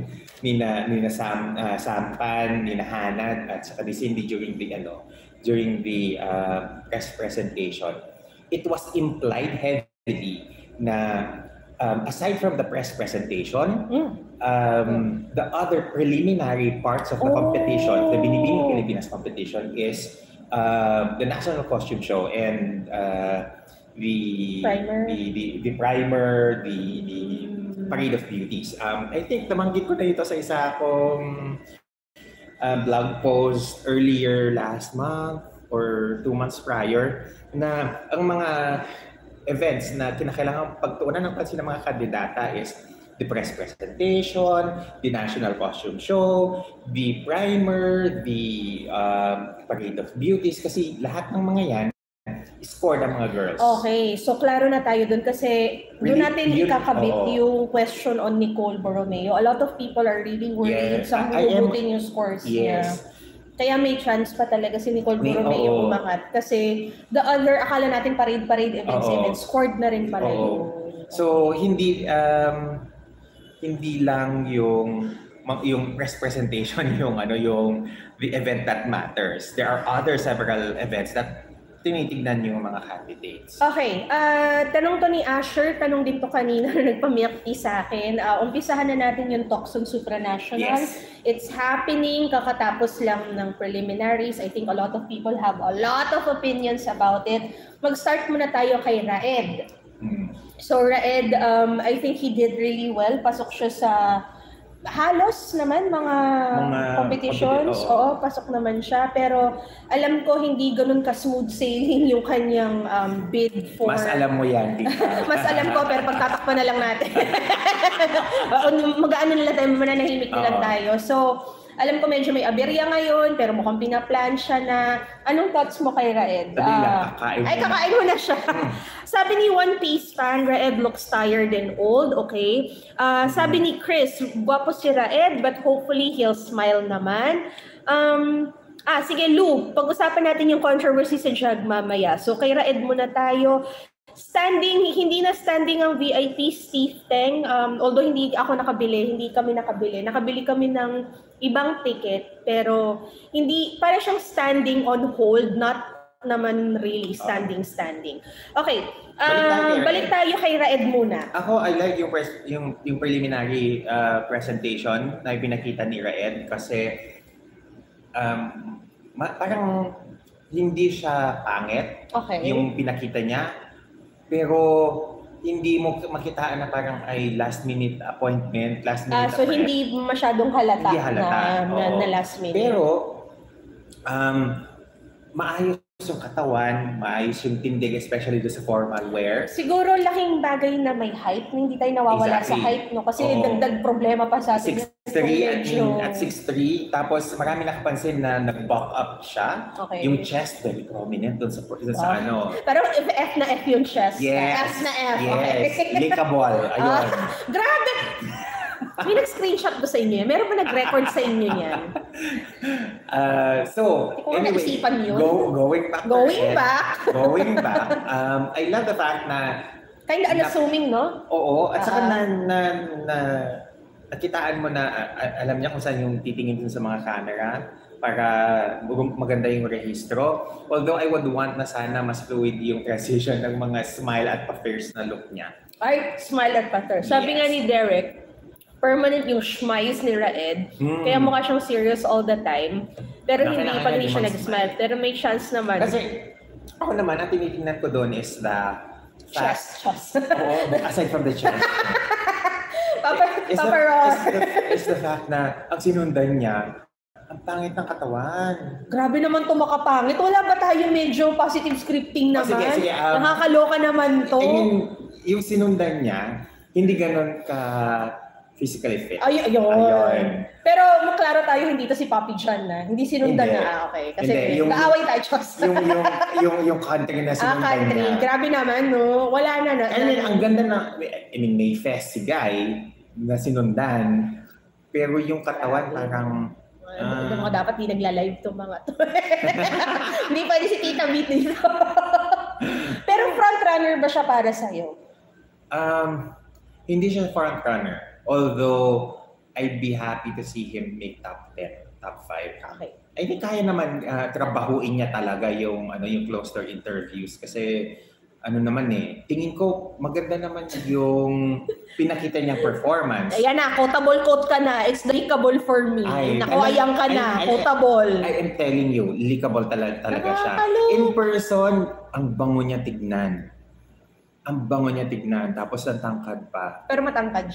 Sampan, ni Hanad at saka ni Cindy during the press presentation, it was implied heavily na aside from the press presentation, the other preliminary parts of the competition, the Binibining Pilipinas competition, is the National Costume Show and the primer, the Parade of Beauties. I think nabanggit ko na ito sa isa akong blog post earlier last month or 2 months prior na ang mga events na kinakailangan pagtuunan ng pansin ng mga kandidata is the press presentation, the national costume show, the primer, the parade of beauties, kasi lahat ng mga yan score ng mga girls. Okay, so klaro na tayo dun kasi doon natin ikakabit yung question on Nicole Borromeo. A lot of people are really worried sa huhugutin yung scores niya. Kaya may chance pa talaga si Nicole Borromeo umangat. Kasi the other, akala natin parade events, scored na rin pala yun. So, hindi lang yung press presentation yung the event that matters. There are several events that tinitignan yung mga candidates. Okay. Tanong to ni Asher, tanong din to kanina na nagpamiyakti sa akin. Umpisahan na natin yung Tocson Supranational. Yes. It's happening, kakatapos lang ng preliminaries. I think a lot of people have a lot of opinions about it. Mag-start muna tayo kay Raed. So Raed, I think he did really well. Pasok siya sa halos naman mga competitions. Oo, pasok naman siya. Pero alam ko hindi ganun ka-smooth sailing yung kanyang bid for... Mas alam mo yan, Tita. Mas alam ko, pero pagtatakpan na lang natin. Mag-ano nila tayo, mananahimik na lang tayo. So, alam ko medyo may aberya ngayon, pero mukhang pinaplan siya na. Anong thoughts mo kay Raed? Kakain mo na siya. Sabi ni One Piece fan, Raed looks tired and old, okay? Sabi ni Chris, gwapo si Raed, but hopefully he'll smile naman. Sige Lou, pag-usapan natin yung controversy sa JAG mamaya. So kay Raed muna tayo. Hindi na standing ang VIP Steve Teng. Although hindi kami nakabili. Nakabili kami ng ibang ticket, pero hindi, para siyang standing on hold, not naman really standing. Okay, balik tayo kay Raed muna. Ako, I like yung preliminary presentation na pinakita ni Raed kasi parang hindi siya pangit yung pinakita niya. Pero hindi mo makitaan na parang ay last minute appointment, so hindi masyadong halata, na last minute. Pero maayos yung katawan, maayos yung tindig, especially doon sa formal wear. Siguro laking bagay na may height, hindi tayo nawawala sa height, no? Kasi dagdag problema pa sa atin. 6'3", at 6'3", tapos marami nakapansin na nag-bulk up siya. Okay. Yung chest very prominent doon sa ano. Pero F na F yung chest. Yes. F na F. Yes. Likable. Ayun. Grabe! May nag-screenshot ba sa inyo? Meron ba nag-record sa inyo yan? So, anyway, going back, I love the fact na kind of unassuming, no? Oo, at saka nakitaan mo na alam niya kung saan yung titingin dun sa mga camera para maganda yung rehistro. Although I would want na sana mas fluid yung transition ng mga smile at pa-fierce na look niya. Ay, smile at pa-fierce. Sabi nga ni Derek, permanent yung schmize ni Raed. Kaya mukha siyang serious all the time. Pero hindi siya nag-smile. Pero may chance naman. Kasi ako naman, ang tinitingnan ko doon is the chest. Oo, aside from the chest. Papa Ross. It's the fact na ang sinundan niya, ang pangit ng katawan. Grabe naman to makapangit. Wala ba tayo medyo positive scripting naman? Sige, nakakaloka naman to. I mean, yung sinundan niya, hindi ganun ka physically fit. Ayun. Pero maklaro tayo, hindi to si Papi John na. Hindi sinundan na. Okay. Kasi kaaway tayo, Diyos. yung country na sinundan niya. Grabe naman, no? Wala na. Ang ganda na, I mean, may fest si Guy na sinundan. Pero yung katawan parang... mga dapat di nagla-live to mga to. Hindi pwede si Tita Meet dito. Pero frontrunner ba siya para sa'yo? Hindi siya frontrunner. Although, I'd be happy to see him make top 10, top 5. Okay. I think kaya naman trabahuin niya talaga yung closed-door interviews kasi tingin ko maganda naman yung pinakita niyang performance. Ayan na, quotable quote ka na. It's likable for me. Ayang ka na, quotable. I am telling you, likable talaga siya. In person, ang bango niya tignan. Tapos ang tangkad pa. Pero matangkad siya.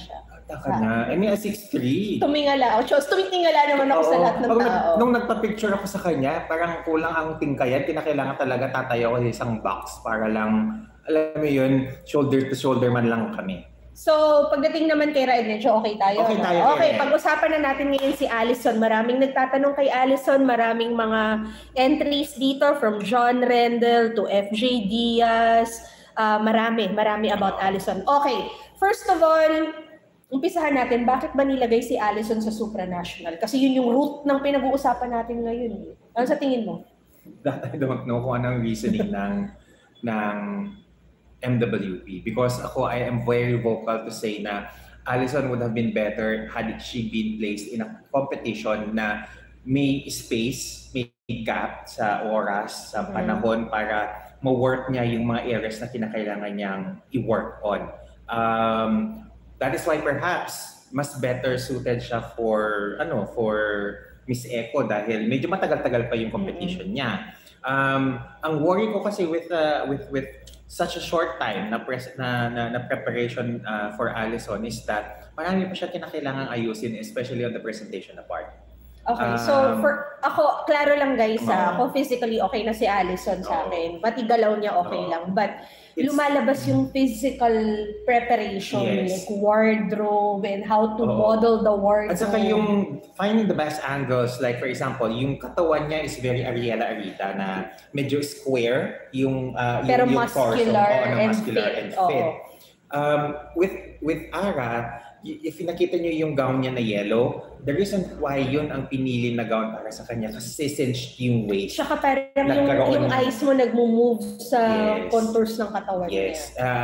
Bata ka na. I mean, 6'3". Tumingala ako. Tumitingala naman ako sa lahat ng tao. Nung nagpa-picture ako sa kanya, parang kulang ang tingkayan. Kinakailangan talaga tatayo ako sa isang box para lang, alam mo yun, shoulder to shoulder man lang kami. So, pagdating naman kay Raed, medyo okay tayo. Okay tayo. Okay, pag-usapan na natin ngayon si Allison. Maraming nagtatanong kay Allison, maraming mga entries dito from John Rendell to FJ Diaz. Marami about Allison. Okay, first of all, umpisahan natin, bakit ba nilagay si Allison sa supranational? Kasi yun yung root ng pinag-uusapan natin ngayon. Ano sa tingin mo? I don't know kung anong reasoning ng MWP, because I am very vocal to say na Allison would have been better had she been placed in a competition na may space, may gap sa oras, sa panahon para ma-work niya yung mga areas na kinakailangan niyang i-work on. That is why perhaps mas better suited siya for Miss Eco dahil medyo matagal-tagal pa yung competition niya. Ang worry ko kasi with such a short time na preparation for Allison is that marami pa siya kinakailangang ayusin, especially on the presentation na part. Okay, so for ako, klaro lang guys, ako physically okay na si Allison sa akin. Pati galaw niya okay lang. But lumalabas yung physical preparation, like wardrobe and how to model the wardrobe. At saka yung finding the best angles, like for example, yung katawan niya is very Ariela Arita na medyo square, yung pero yung muscular, torso, muscular and fit. With Ara, if nakita niyo yung gown niya na yellow, the reason why yun ang pinili na gown para sa kanya kasi cinched yung waist. Saka parang yung eyes mo nagmo-move sa contours ng katawan niya.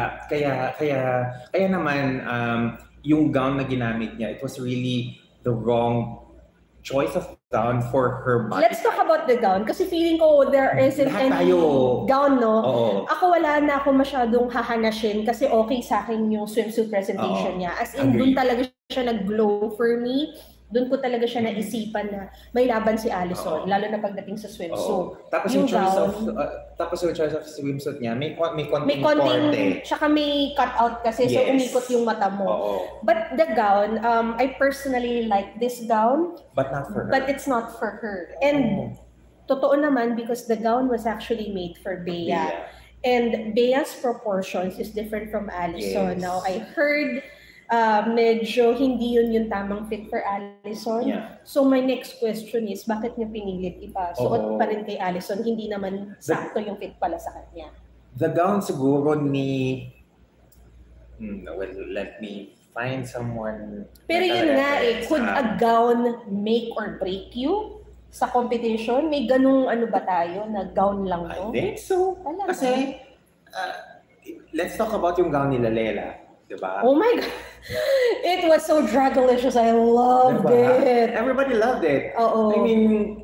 Kaya naman yung gown na ginamit niya, it was really the wrong choice of gown for her body. Let's talk about the gown kasi feeling ko there isn't any gown, no? Oo. Ako wala na ako masyadong hahanashin kasi okay sa akin yung swimsuit presentation niya. As in, dun talaga siya nag-glow for me. Doon ko talaga siya naisipan na may laban si Allison, lalo na pagdating sa swimsuit. Tapos yung choice of swimsuit niya, may konting korte. Tsaka may cutout kasi, so umikot yung mata mo. But the gown, I personally like this gown. But not for her. But it's not for her. And totoo naman because the gown was actually made for Bea. And Bea's proportions is different from Allison. Now, I heard medyo hindi yun yung tamang fit for Allison. So my next question is, bakit niya pinilit ipasuot pa rin kay Allison? Hindi naman sakto yung fit pala sa kanya. The gown siguro ni... let me find someone... Pero yun nga could a gown make or break you sa competition? May ganung ba tayo na gown lang to? I think so. Talaga? Kasi, let's talk about yung gown ni Lela. Diba? Oh my God! It was so dragalicious. I loved it. Everybody loved it. I mean,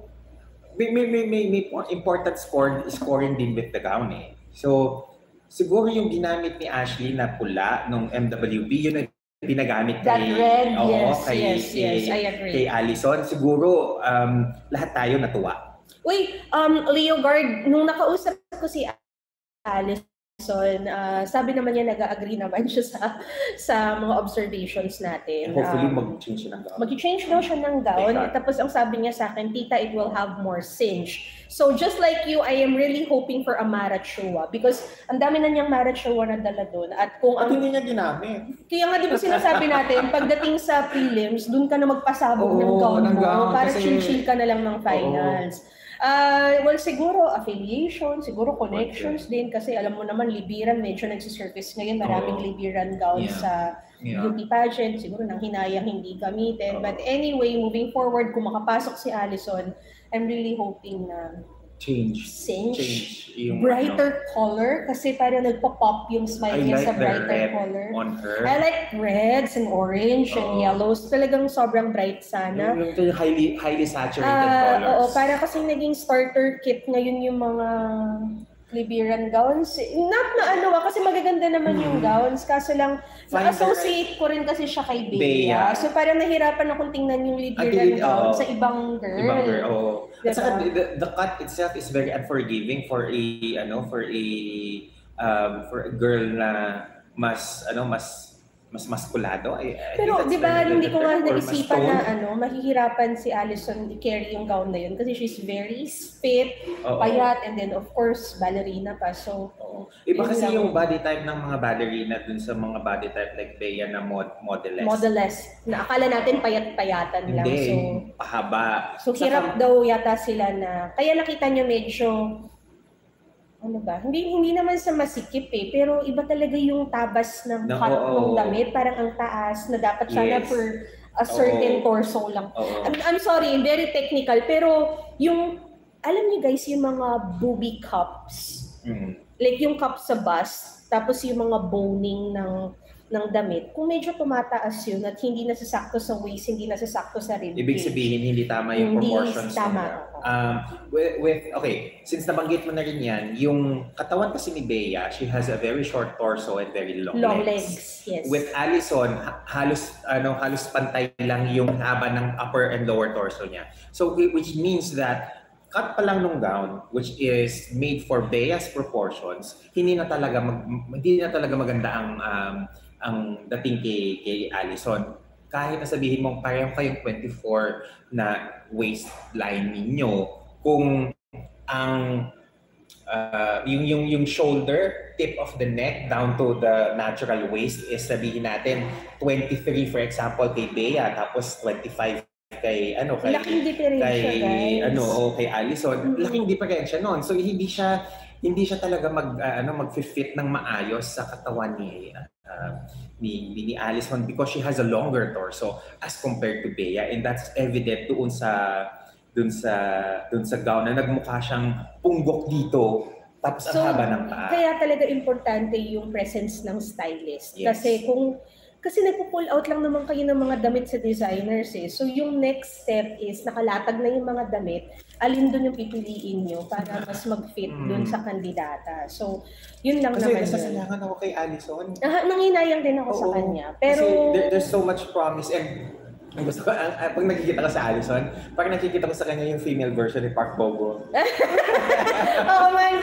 may important scoring din with the gown eh. So, siguro yung ginamit ni Ashley na pula nung MWP, yun ang ginagamit that red, yes, I agree. Kay Allison. Siguro, lahat tayo natuwa. Uy, Leo Guard, nung nakausap ko si Allison, sabi naman niya nag-agree naman siya sa mga observations natin. Hopefully mag-change siya ng gown. Mag-change daw siya ng gown. Tapos ang sabi niya sa akin, tita, it will have more cinch. So just like you, I am really hoping for a Mara Chua because ang dami na niyang Mara Chua na dala doon. At kung ang... hindi niya ginamit. Kaya nga di ba sinasabi natin, pagdating sa prelims, doon ka na magpasabog ng gown mo para chill-chill ka na lang ng finals. Well, siguro affiliation, siguro connections din kasi alam mo naman libiran medyo nagsisurface ngayon, maraming libiran gowns sa beauty pageant, siguro nang hinayang hindi gamitin. But anyway, moving forward, kung makapasok si Allison, I'm really hoping na change yung brighter color kasi parang nagpo-pop yung smile niya sa brighter color. On her. I like reds and orange and yellows. Talagang sobrang bright sana. Yung highly saturated colors. Oo, para kasi naging starter kit ngayon yung mga libiran gowns. Not na kasi magaganda naman yung gowns. Kaso lang, na-associate ko rin kasi siya kay Bea. So parang nahirapan akong tingnan yung libiran gown sa ibang girl. Diba? At saka the cut itself is very unforgiving for a girl na mas mas maskulado. Pero di ba hindi ko nga naisipan na mahihirapan si Allison i-carry yung gown na yun kasi she's very fit, payat, and then of course ballerina pa. So iba kasi yung body type ng mga ballerina dun sa mga body type like Bea na modeless. Modeless. Na akala natin payat-payatan lang. Hindi, So pahaba. So hirap daw yata sila na, kaya nakita niyo medyo ano ba? Hindi naman sa masikip pero iba talaga yung tabas ng cut ng damit, parang ang taas na dapat sana for a certain torso lang. I'm sorry, very technical, pero yung alam niyo guys, yung mga booby cups. Like yung cup sa bust, tapos yung mga boning ng damit, kung medyo tumataas yun at hindi nasasakto sa waist, hindi nasasakto sa rib cage. Ibig sabihin, hindi tama yung proportions. Hindi tama. Okay, since nabanggit mo na rin yan, yung katawan kasi ni Bea, she has a very short torso and very long legs. Yes. With Allison, halos pantay lang yung haba ng upper and lower torso niya. So, which means that cut pa lang nung gown, which is made for Bea's proportions, hindi na talaga maganda ang dating kay Allison. Kahit nasabihin mong parang kayong 24 na waistline ninyo, kung ang yung shoulder, tip of the neck down to the natural waist is sabihin natin 23 for example kay Bea, tapos 25 kay laking diferensya guys. Kay Allison, laking diferensya noon. So hindi siya talaga mag-fit ng maayos sa katawan ni Allison because she has a longer torso as compared to Bea, and that's evident doon sa gown na nagmukha siyang punggok dito tapos ang haba ng paa. Kaya talaga importante yung presence ng stylist. Yes. Kasi nagpo-pull out lang naman kayo ng mga damit sa designers So yung next step is nakalatag na yung mga damit, alin doon yung pipiliin nyo para mas mag-fit doon sa kandidata. So yun lang naman yun. Kasi nasasayangan ako kay Allison. Nanginayang din ako sa kanya. Pero kasi there's so much promise, and gusto ko, pag nakikita ko sa Allison, parang nakikita ko sa kanya yung female version ni Park Bo-gum. Oo man,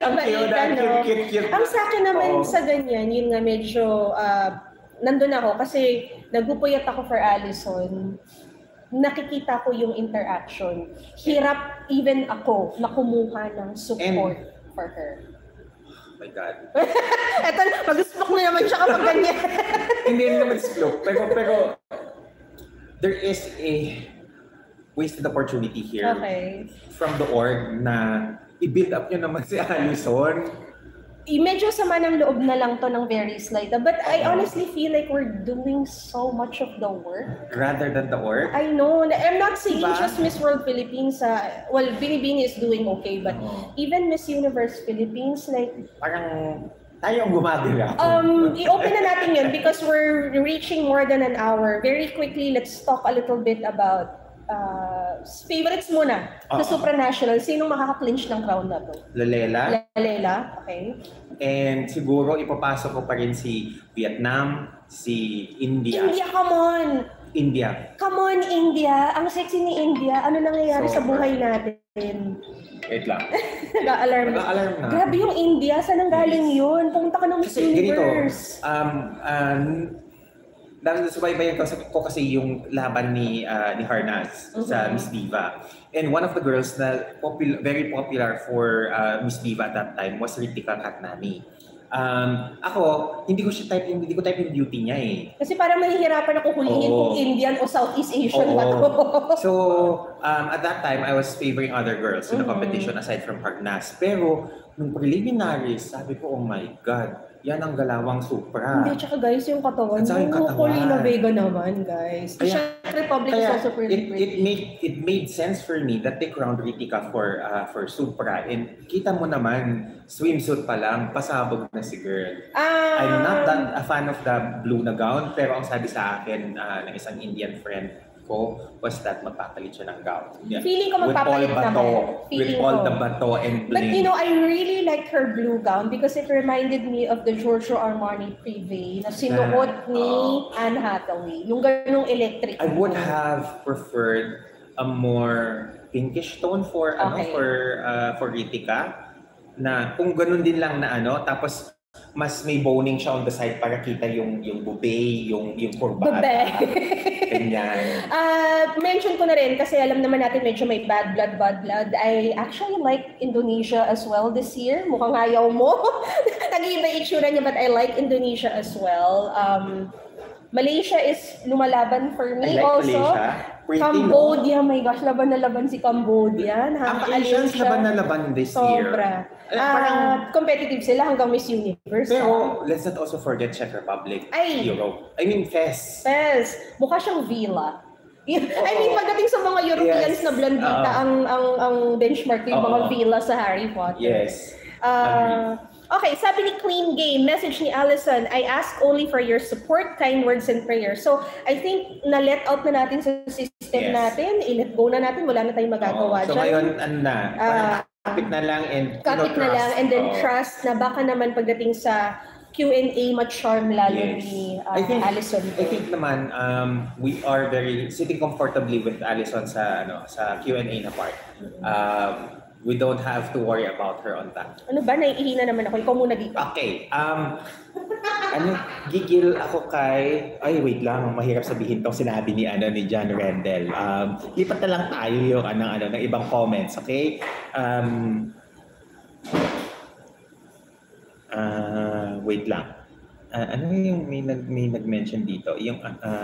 cute. Ang sa akin naman sa ganyan, yun nga medyo nandun ako kasi nagpupuyat ako for Allison. Nakikita ko yung interaction. Hirap even ako na kumuha ng support for her. Oh my God. Eto, mag-spook na naman siya kapag ganyan. Hindi naman spook. Pero there is a wasted opportunity here from the org na i-build up nyo naman si Allison. Medyo sama ng loob na lang to ng very slight. But I honestly feel like we're doing so much of the work. Rather than the work? I know. I'm not saying just Miss World Philippines. Well, Binibini is doing okay. But even Miss Universe Philippines, like... Parang tayo ang gumagala. I-open na natin yun because we're reaching more than an hour. Very quickly, let's talk a little bit about favorites muna sa supranational. Sino makaka-clinch ng crown na to? Lalela, okay. And siguro ipapasok ko pa rin si Vietnam, si India. Come on! India. Come on, India! Ang sexy ni India. Ano nangyayari sa buhay natin? Wait lang. Nag-alarm na. Grabe yung India. Saan ang galing yun? Pumunta ka ng Miss Universe. Nasubaybayan ko kasi yung laban ni Harnaz sa Miss Diva. And one of the girls na very popular for Miss Diva at that time was Ritika Katnani. Ako, hindi ko type yung beauty niya Kasi parang mahihirapan ako hulihin kung Indian o Southeast Asian ba to. So, at that time, I was favoring other girls in the competition aside from Harnaz. Pero, nung preliminaries, sabi ko, oh my God, yan ang galawang Supra. Hindi, tsaka guys, yung katawan. Paulina Vega naman, guys. Republic is also pretty pretty. It made sense for me that they crowned Ritika for Supra. And kita mo naman, swimsuit pa lang, pasabog na si girl. I'm not that a fan of the blue na gown, pero ang sabi sa akin ng isang Indian friend ko was that magpapalit siya ng gown. Yeah. Feeling ko magpapalit naman. With all the bato and bling. But I really like her blue gown because it reminded me of the Giorgio Armani Privé na sinuot ni Anne Hathaway. Yung ganung electric. I would have preferred a more pinkish tone for Ritika na kung ganun din lang na tapos mas may boning siya on the side para kita yung bube, yung kurbata. Ganyan. Mention ko na rin kasi alam naman natin medyo may bad blood. I actually like Indonesia as well this year. Mukhang ayaw mo. Nag-iiba itsura niya but I like Indonesia as well. Malaysia is lumalaban for me I like also. Malaysia. Pretty, Cambodia, no? My gosh, laban na laban si Cambodia. Ang Asians laban na laban this year. Sobra. Competitive sila hanggang Miss Universe. Pero let's not also forget Czech Republic, Europe. I mean, Fez. Mukha siyang villa. I mean, pagdating sa mga Europeans na blandita, ang benchmark yung mga villa sa Harry Potter. Yes. Okay, sabi ni Clean Game, message ni Allison, I ask only for your support, kind words, and prayers. So, I think na-let out na natin sa system natin, i-let go na natin, wala na tayong magagawa dyan. So ngayon, kapit na lang and then trust na baka naman pagdating sa Q&A ma-charm lalo ni Allison. I think naman, we are sitting comfortably with Allison sa Q&A na part. We don't have to worry about her on that. Ano ba? Naiihina naman ako. Ikaw muna dito. Okay. Gigil ako kay... Ay, wait lang. Mahirap sabihin tong sinabi ni John Rendell. Lipat na lang tayo yung ng ibang comments, okay? Wait lang. Ano yung may nag-mention dito? Yung...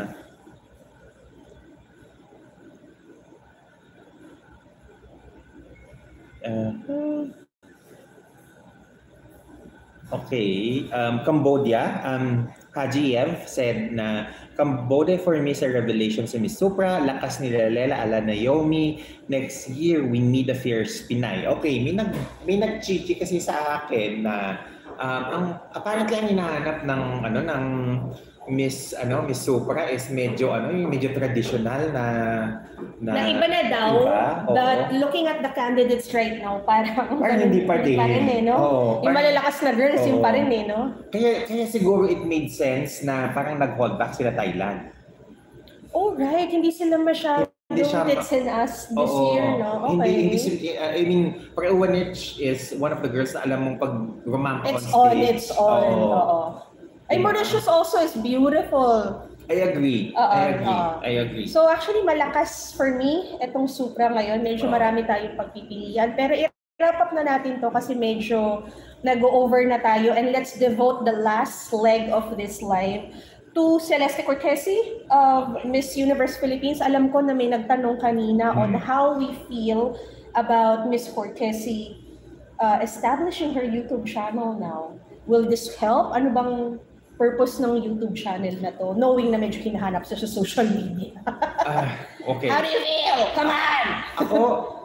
okay, Cambodia, Haji Ev said na Cambodia for me is a revelation si Miss Supra, lakas ni Lela ala Naomi, next year we need a fierce Pinay. Okay, may nag-chichi kasi sa akin na ang apparently ang hinahanap ng Miss Supra is medyo traditional na iba na daw. But looking at the candidates right now, parang hindi pa din. No? Yung malalakas na girls, yung pa rin no? Kaya siguro it made sense na parang nag-hold back sila Thailand. Oh, right. Hindi sila masyadong tits and us this year, no? Okay. I mean, Preuwanich is one of the girls na alam mong pag romantic on stage. It's on. Ay, Mauritius also is beautiful. I agree. I agree. So actually, malakas for me itong Supra ngayon. Medyo marami tayong pagpipilian. Pero i-wrap up na natin to kasi medyo nag-over na tayo. And let's devote the last leg of this live to Celeste Cortesi of Miss Universe Philippines. Alam ko na may nagtanong kanina on how we feel about Miss Cortesi establishing her YouTube channel now. Will this help? Ano bang purpose ng YouTube channel na to, knowing na medyo hinahanap sa social media? Okay. How do you feel? Come on! Ako,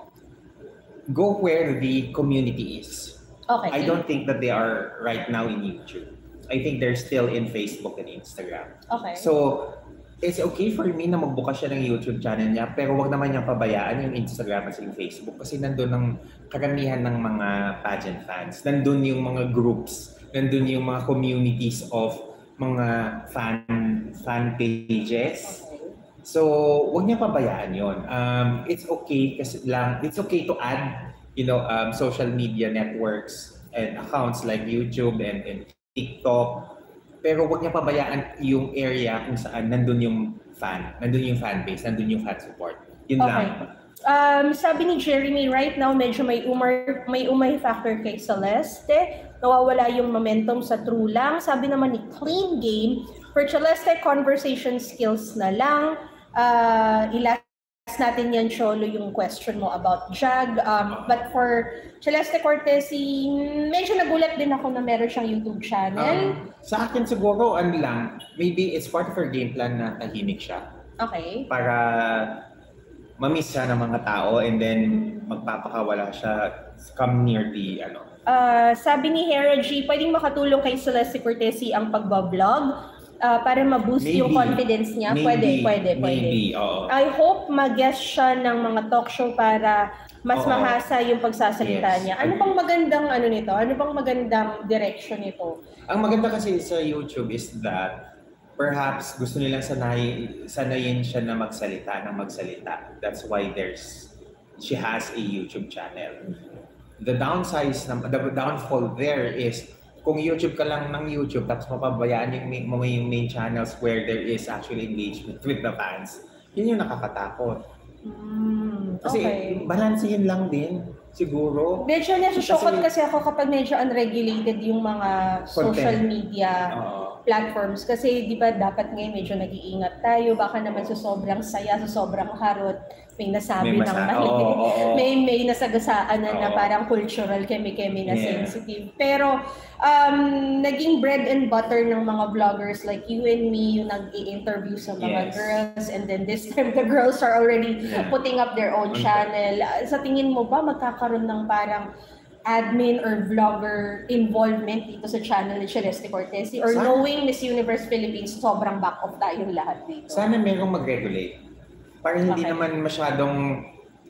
go where the community is. Okay. I don't think that they are right now in YouTube. I think they're still in Facebook and Instagram. Okay. So, it's okay for me na magbuka siya ng YouTube channel niya, pero wag naman niyang pabayaan yung Instagram at yung Facebook kasi nandun ang karamihan ng mga pageant fans. Nandun yung mga groups, nandun yung mga communities of mga fan pages. So, wag niya pabayaan yon. It's okay to add, social media networks and accounts like YouTube and TikTok. Pero wag niya pabayaan yung area kung saan nandun yung fan base, nandun yung fan support. Yun lang. Sabi ni Jeremy, right now medyo may umay factor kay Celeste. Nawawala yung momentum sa true lang. Sabi naman ni Clean Game, for Celeste, conversation skills na lang. Ilas natin yan, Cholo, yung question mo about JAG. But for Celeste Cortesi, medyo nagulat din ako na meron siyang YouTube channel. Sa akin siguro, maybe it's part of her game plan na tahimik siya. Okay. Para ma-miss siya ng mga tao and then magpapakawala siya, come near the sabi ni Hera G, pwedeng makatulong kay Celeste Cortesi ang pagbablog para ma-boost yung confidence niya. Pwede. Maybe, I hope mag-guest siya ng mga talk show para mas mahasa yung pagsasalita niya. Ano bang magandang nito? Ano bang magandang direction nito? Ang maganda kasi sa YouTube is that perhaps gusto nilang sanayin siya na magsalita. That's why she has a YouTube channel. The downfall there is kung YouTube ka lang ng YouTube tapos mapabayaan yung main channels where there is actually engagement with the fans, yun yung nakakatakot. Kasi balansehin lang din siguro. Medyo nasushokot kasi ako kapag medyo unregulated yung mga social media platforms. Kasi di ba dapat ngayon medyo nag-iingat tayo. Baka naman sa sobrang saya, sa sobrang harot, may nasabi ng mali. May nasagasaan na parang cultural, keme-keme na sensitive. Pero naging bread and butter ng mga vloggers like you and me, yung nag-i-interview sa mga girls. And then this time, the girls are already putting up their own channel. Sa tingin mo ba magkakaroon ng parang admin or vlogger involvement dito sa channel ni Celeste Cortesi? Or knowing Miss Universe Philippines, sobrang back off tayong lahat dito? Sana merong mag-regulate. Para hindi naman masyadong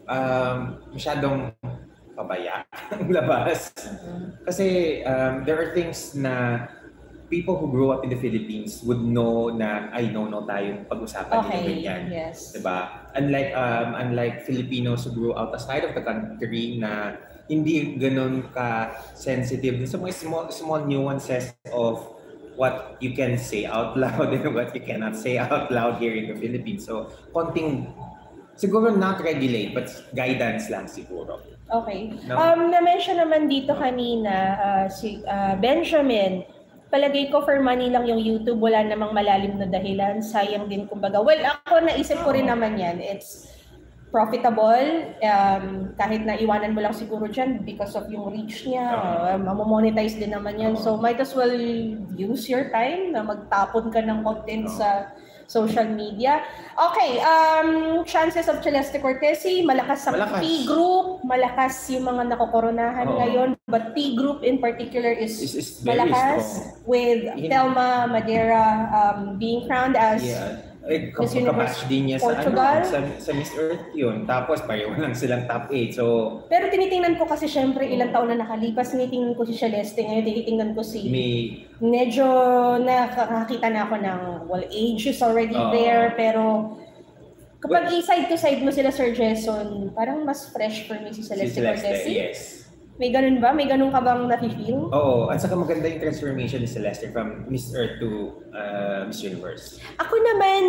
pabaya ang labas. Kasi there are things na people who grew up in the Philippines would know na no tayong pag-usapan nila ganyan. Yes. Diba? Unlike Filipinos who grew out aside of the country na hindi ganun ka-sensitive sa mga small nuances of what you can say out loud and what you cannot say out loud here in the Philippines. So, siguro not regulate, but guidance lang siguro. Okay. No? Na-mention naman dito kanina, si Benjamin, palagay ko for money lang yung YouTube, wala namang malalim na dahilan, sayang din kumbaga. Well, ako naisip ko rin naman yan. It's profitable, kahit na iwanan mo lang siguro dyan because of yung reach niya, mamomonetize din naman yan. So might as well use your time na magtapon ka ng content sa social media. Okay, chances of Celeste Cortesi, malakas sa P group, malakas yung mga nakokoronahan ngayon, but P group in particular is malakas with Thelma Madera being crowned as Miss Universe din niya Portugal. Sa Miss Earth yun. Tapos pareho lang silang top 8. So, pero tinitingnan ko kasi syempre ilang taon na nakalipas, tinitingnan ko si Celeste ngayon, tinitingnan ko si medyo nakakita na ako ng age is already there, pero kapag side to side mo sila Sir Jason, parang mas fresh for me si Celeste Cortesi. Yes. May ganun ba? May ganun ka bang nafe-feel? Oo. At saka maganda yung transformation ni Celeste from Miss Earth to Miss Universe. Ako naman,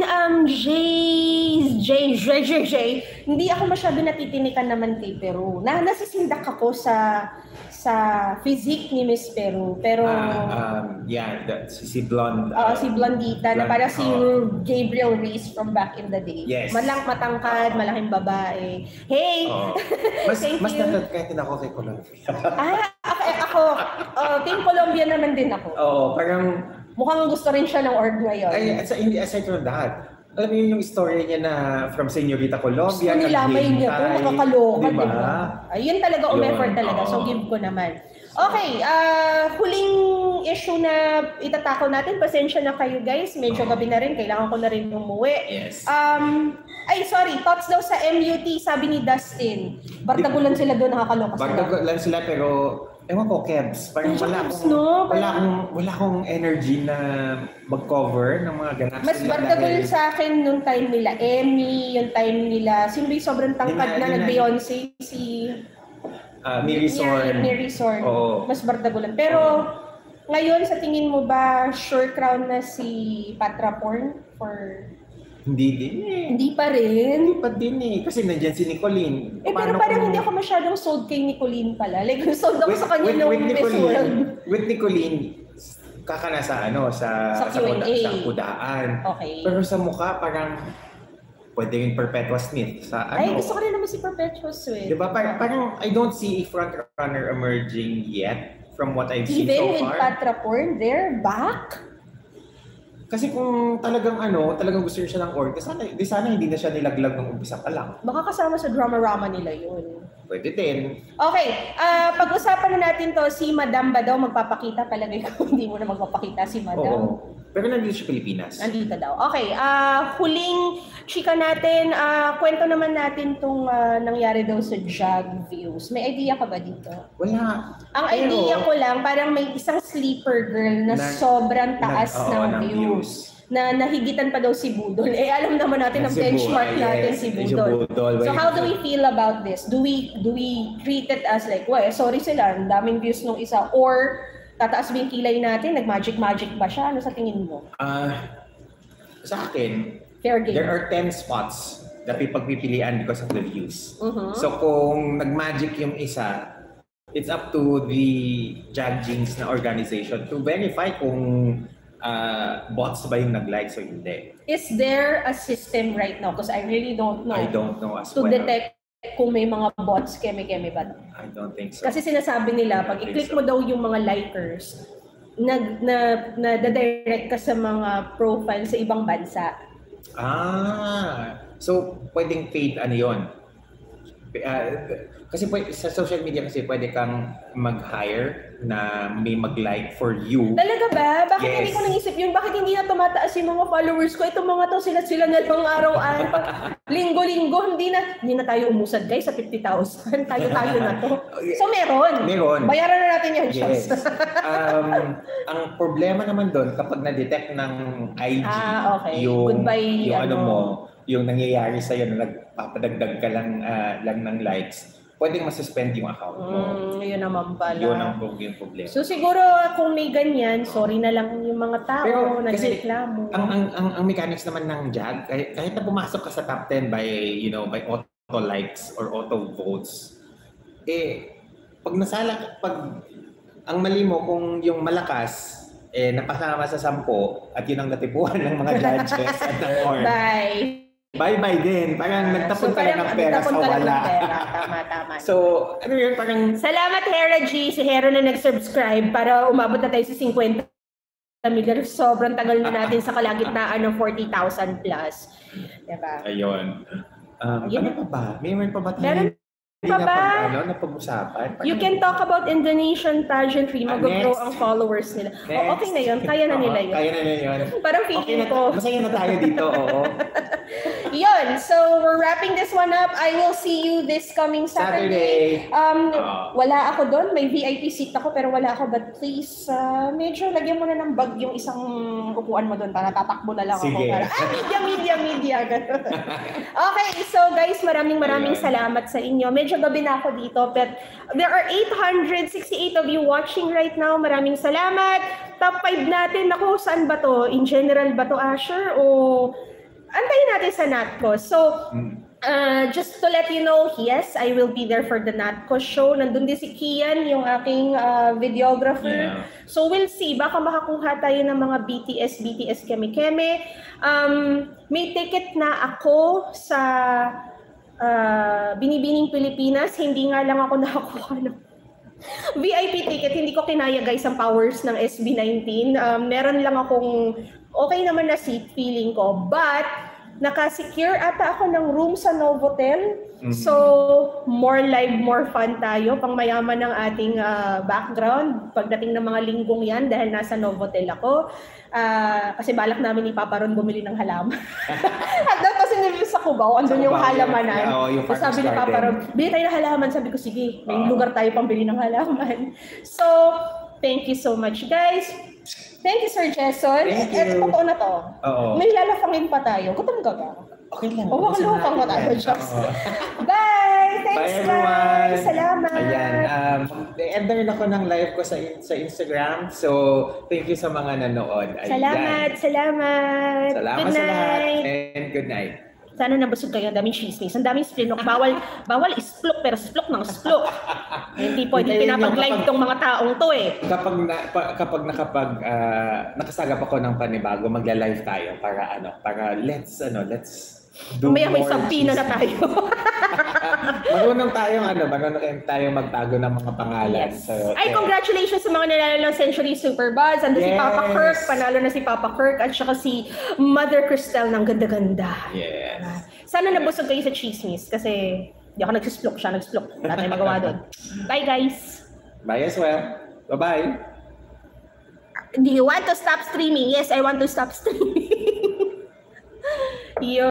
hindi ako masyado natitinikan naman kay Peru. Nasisindak ako sa physique ni Miss Peru. Pero si Blonde. Si Blondita, na para si Gabriel Reyes from back in the day. Yes. Matangkad, malaking babae. Hey! Mas natagkatin ako kay Colombia. Ako, Team Colombia naman din ako. Oo, parang mukhang gusto rin siya ng org ngayon. Aside from that, alam niyo yung story niya na from Señorita Colombia, nilamay niya to, nakakaloka, diba? Ayun talaga, umeffort talaga. So, give ko naman. Okay, huling issue na itatako natin. Pasensya na kayo guys. Medyo gabi na rin. Kailangan ko na rin umuwi. Yes. Thoughts daw sa MUT, sabi ni Dustin. Bardagulan sila doon, nakakaloka sila. Bardagulan sila, pero ewan ko, Kebs, parang wala akong energy na mag-cover ng mga ganap. Mas bardagol sa akin nung time nila Emmy, yung time nila, sino ba yung sobrang tangkad na nag-Beyonce? Si Miri Sorn. Mas bardagulan. Pero ngayon, sa tingin mo ba sure crown na si Patra Porn for... Hindi din eh. Hindi pa rin? Hindi pa din eh. Kasi nandyan si Nicolene. Pero parang hindi ako masyadong sold kay Nicolene pala. Like, sold ako sa kanya nung Miss World. With Nicolene, kakana sa kudaan. Okay. Pero sa mukha, parang pwede yung Perpetua Smith. Gusto ko rin naman si Perpetua Smith. Diba? Parang I don't see a front-runner emerging yet from what I've seen so far. Even with Patra Porn, they're back? Kasi kung talagang gusto niya ng org, sana hindi na siya nilaglag ng umpisa pa lang. Baka kasama sa drama-rama nila yun. Pwede din. Okay, pag-usapan na natin to, si Madam ba daw magpapakita? Palagay ko hindi mo na magpapakita si Madam. Oo. Pero nandito siya Pilipinas. Nandito daw. Okay, huling chika natin, kwento naman natin itong nangyari daw sa JAG views. May idea ka ba dito? Wala. Ang idea ko lang, parang may isang sleeper girl na sobrang taas ng views. Na nahigitan pa daw si Budol. Alam naman natin ang benchmark natin si Budol. So how do we feel about this? Do we treat it as like, sorry sila, ang daming views nung isa, or Tataas ba yung kilay natin? Nag-magic ba siya? Ano sa tingin mo? Sa akin, Fair game. there are 10 spots na pagpipilian because of the views. So kung nag-magic yung isa, it's up to the judgings na organization to verify kung bots ba yung nag-like o hindi. Is there a system right now? Because I really don't know. I don't know as to well. Detect kung may mga bots keme-keme ba? I don't think so. Kasi sinasabi nila, pag i-click mo daw yung mga likers, na-direct ka sa mga profile sa ibang bansa. So pwedeng paid ano yun? Kasi sa social media kasi pwede kang mag-hire na may mag-like for you. Talaga ba? Bakit Yes. hindi ko naisip yun? Bakit hindi na tumataas yung mga followers ko? Itong mga to, sila na lang araw-araw. Linggo-linggo, hindi na tayo umusad guys sa 50,000. Tayo na to. So meron. Bayaran na natin yan, Yes. Ang problema naman doon, kapag na-detect ng IG, okay. yung Goodbye, ano mo, yung nangyayari sa'yo na nagpapadagdag ka lang ng likes, pwedeng masuspend yung account mo. Yun naman pala. Yun ang problema. So siguro kung may ganyan, sorry na lang yung mga tao Pero na kasi nagreklamo. ang mechanics naman ng JAG, kahit na pumasok ka sa top 10 by auto likes or auto votes, pag ang mali mo kung yung malakas napasama sa 10 at yun ang natipuan ng mga judges at ng org. Bye-bye din. Parang nagtapon ka lang ng pera sa wala. Tama. So, ano yun, parang... Salamat, Hera G. Si Hera na nag-subscribe para umabot na tayo sa 50 million. Sobrang tagal na natin sa kalagitnaan ng 40,000 plus. Diba? Ayun. Ano pa ba? Meron pa ba tayo? Meron pa ba? Napag-usapan? You can talk about Indonesian pageantry. Mag-grow ang followers nila. Okay na yun. Kaya na nila yun. Kaya na yun. Parang feeling ko. Masaya na tayo dito, oo. Yun. So, we're wrapping this one up. I will see you this coming Saturday. Wala ako doon. May VIP seat ako pero wala ako. But please, medyo lagyan mo na ng bag yung isang upuan mo doon para tatakbo na lang ako. Para, media. Okay. So, guys, maraming salamat sa inyo. Medyo gabi na ako dito. But there are 868 of you watching right now. Maraming salamat. Top 5 natin. Naku, saan ba to? In general ba to, Asher? O... antayin natin sa Natco. So, just to let you know, yes, I will be there for the Natco show. Nandun din si Kian, yung aking videographer. Yeah. So, we'll see. Baka makakuha tayo ng mga BTS keme-keme. May ticket na ako sa Binibining Pilipinas. Hindi nga lang ako nakakuha ng VIP ticket. Hindi ko kinaya guys ang powers ng SB19. Meron lang akong okay naman na seat feeling ko. But nakasecure ata ako ng room sa Novotel. So, more live, more fun tayo. Pang mayaman ng ating background. Pagdating ng mga linggong yan dahil nasa Novotel ako. Kasi balak namin ni Papa Ron bumili ng halaman. At kasi sa Cubao, andun yung halamanan. So, sabi ni Papa Ron, bili tayo ng halaman. Sabi ko, sige, may lugar tayo pang bili ng halaman. So, thank you so much, guys. Thank you, Sir Jason. At totoo na to. May lalafangin pa tayo. Gutom ka ba? Okay lang. Makalukang pa tayo, Joss. Bye! Thanks, guys! Salamat! Ayan. Ender ako ng live ko sa Instagram. So, thank you sa mga nanood. Salamat! Salamat Good sa night! lahat. And good night. Sana nabusog kayo. Ang daming chismis. Ang daming splinok. Bawal isplok, pero splok ng splok. Hindi pwede pinapag-live tong mga taong to eh. Kapag nakasagap ako ng panibago, magla-live tayo para let's do may more sampina na tayo. Marunong tayong magtago ng mga pangalan. Yes. So, Congratulations sa mga nanalo ng Century Super Buzz. Ando si Papa Kirk, panalo na si Papa Kirk, at saka si Mother Cristel ng ganda-ganda. Yes. Sana nabusog kayo sa chismis kasi di ako nagsisplok, siya nagsplok. Wala tayong magawa doon. Bye guys! Bye as well. Bye-bye! Do you want to stop streaming? Yes, I want to stop streaming. Yo.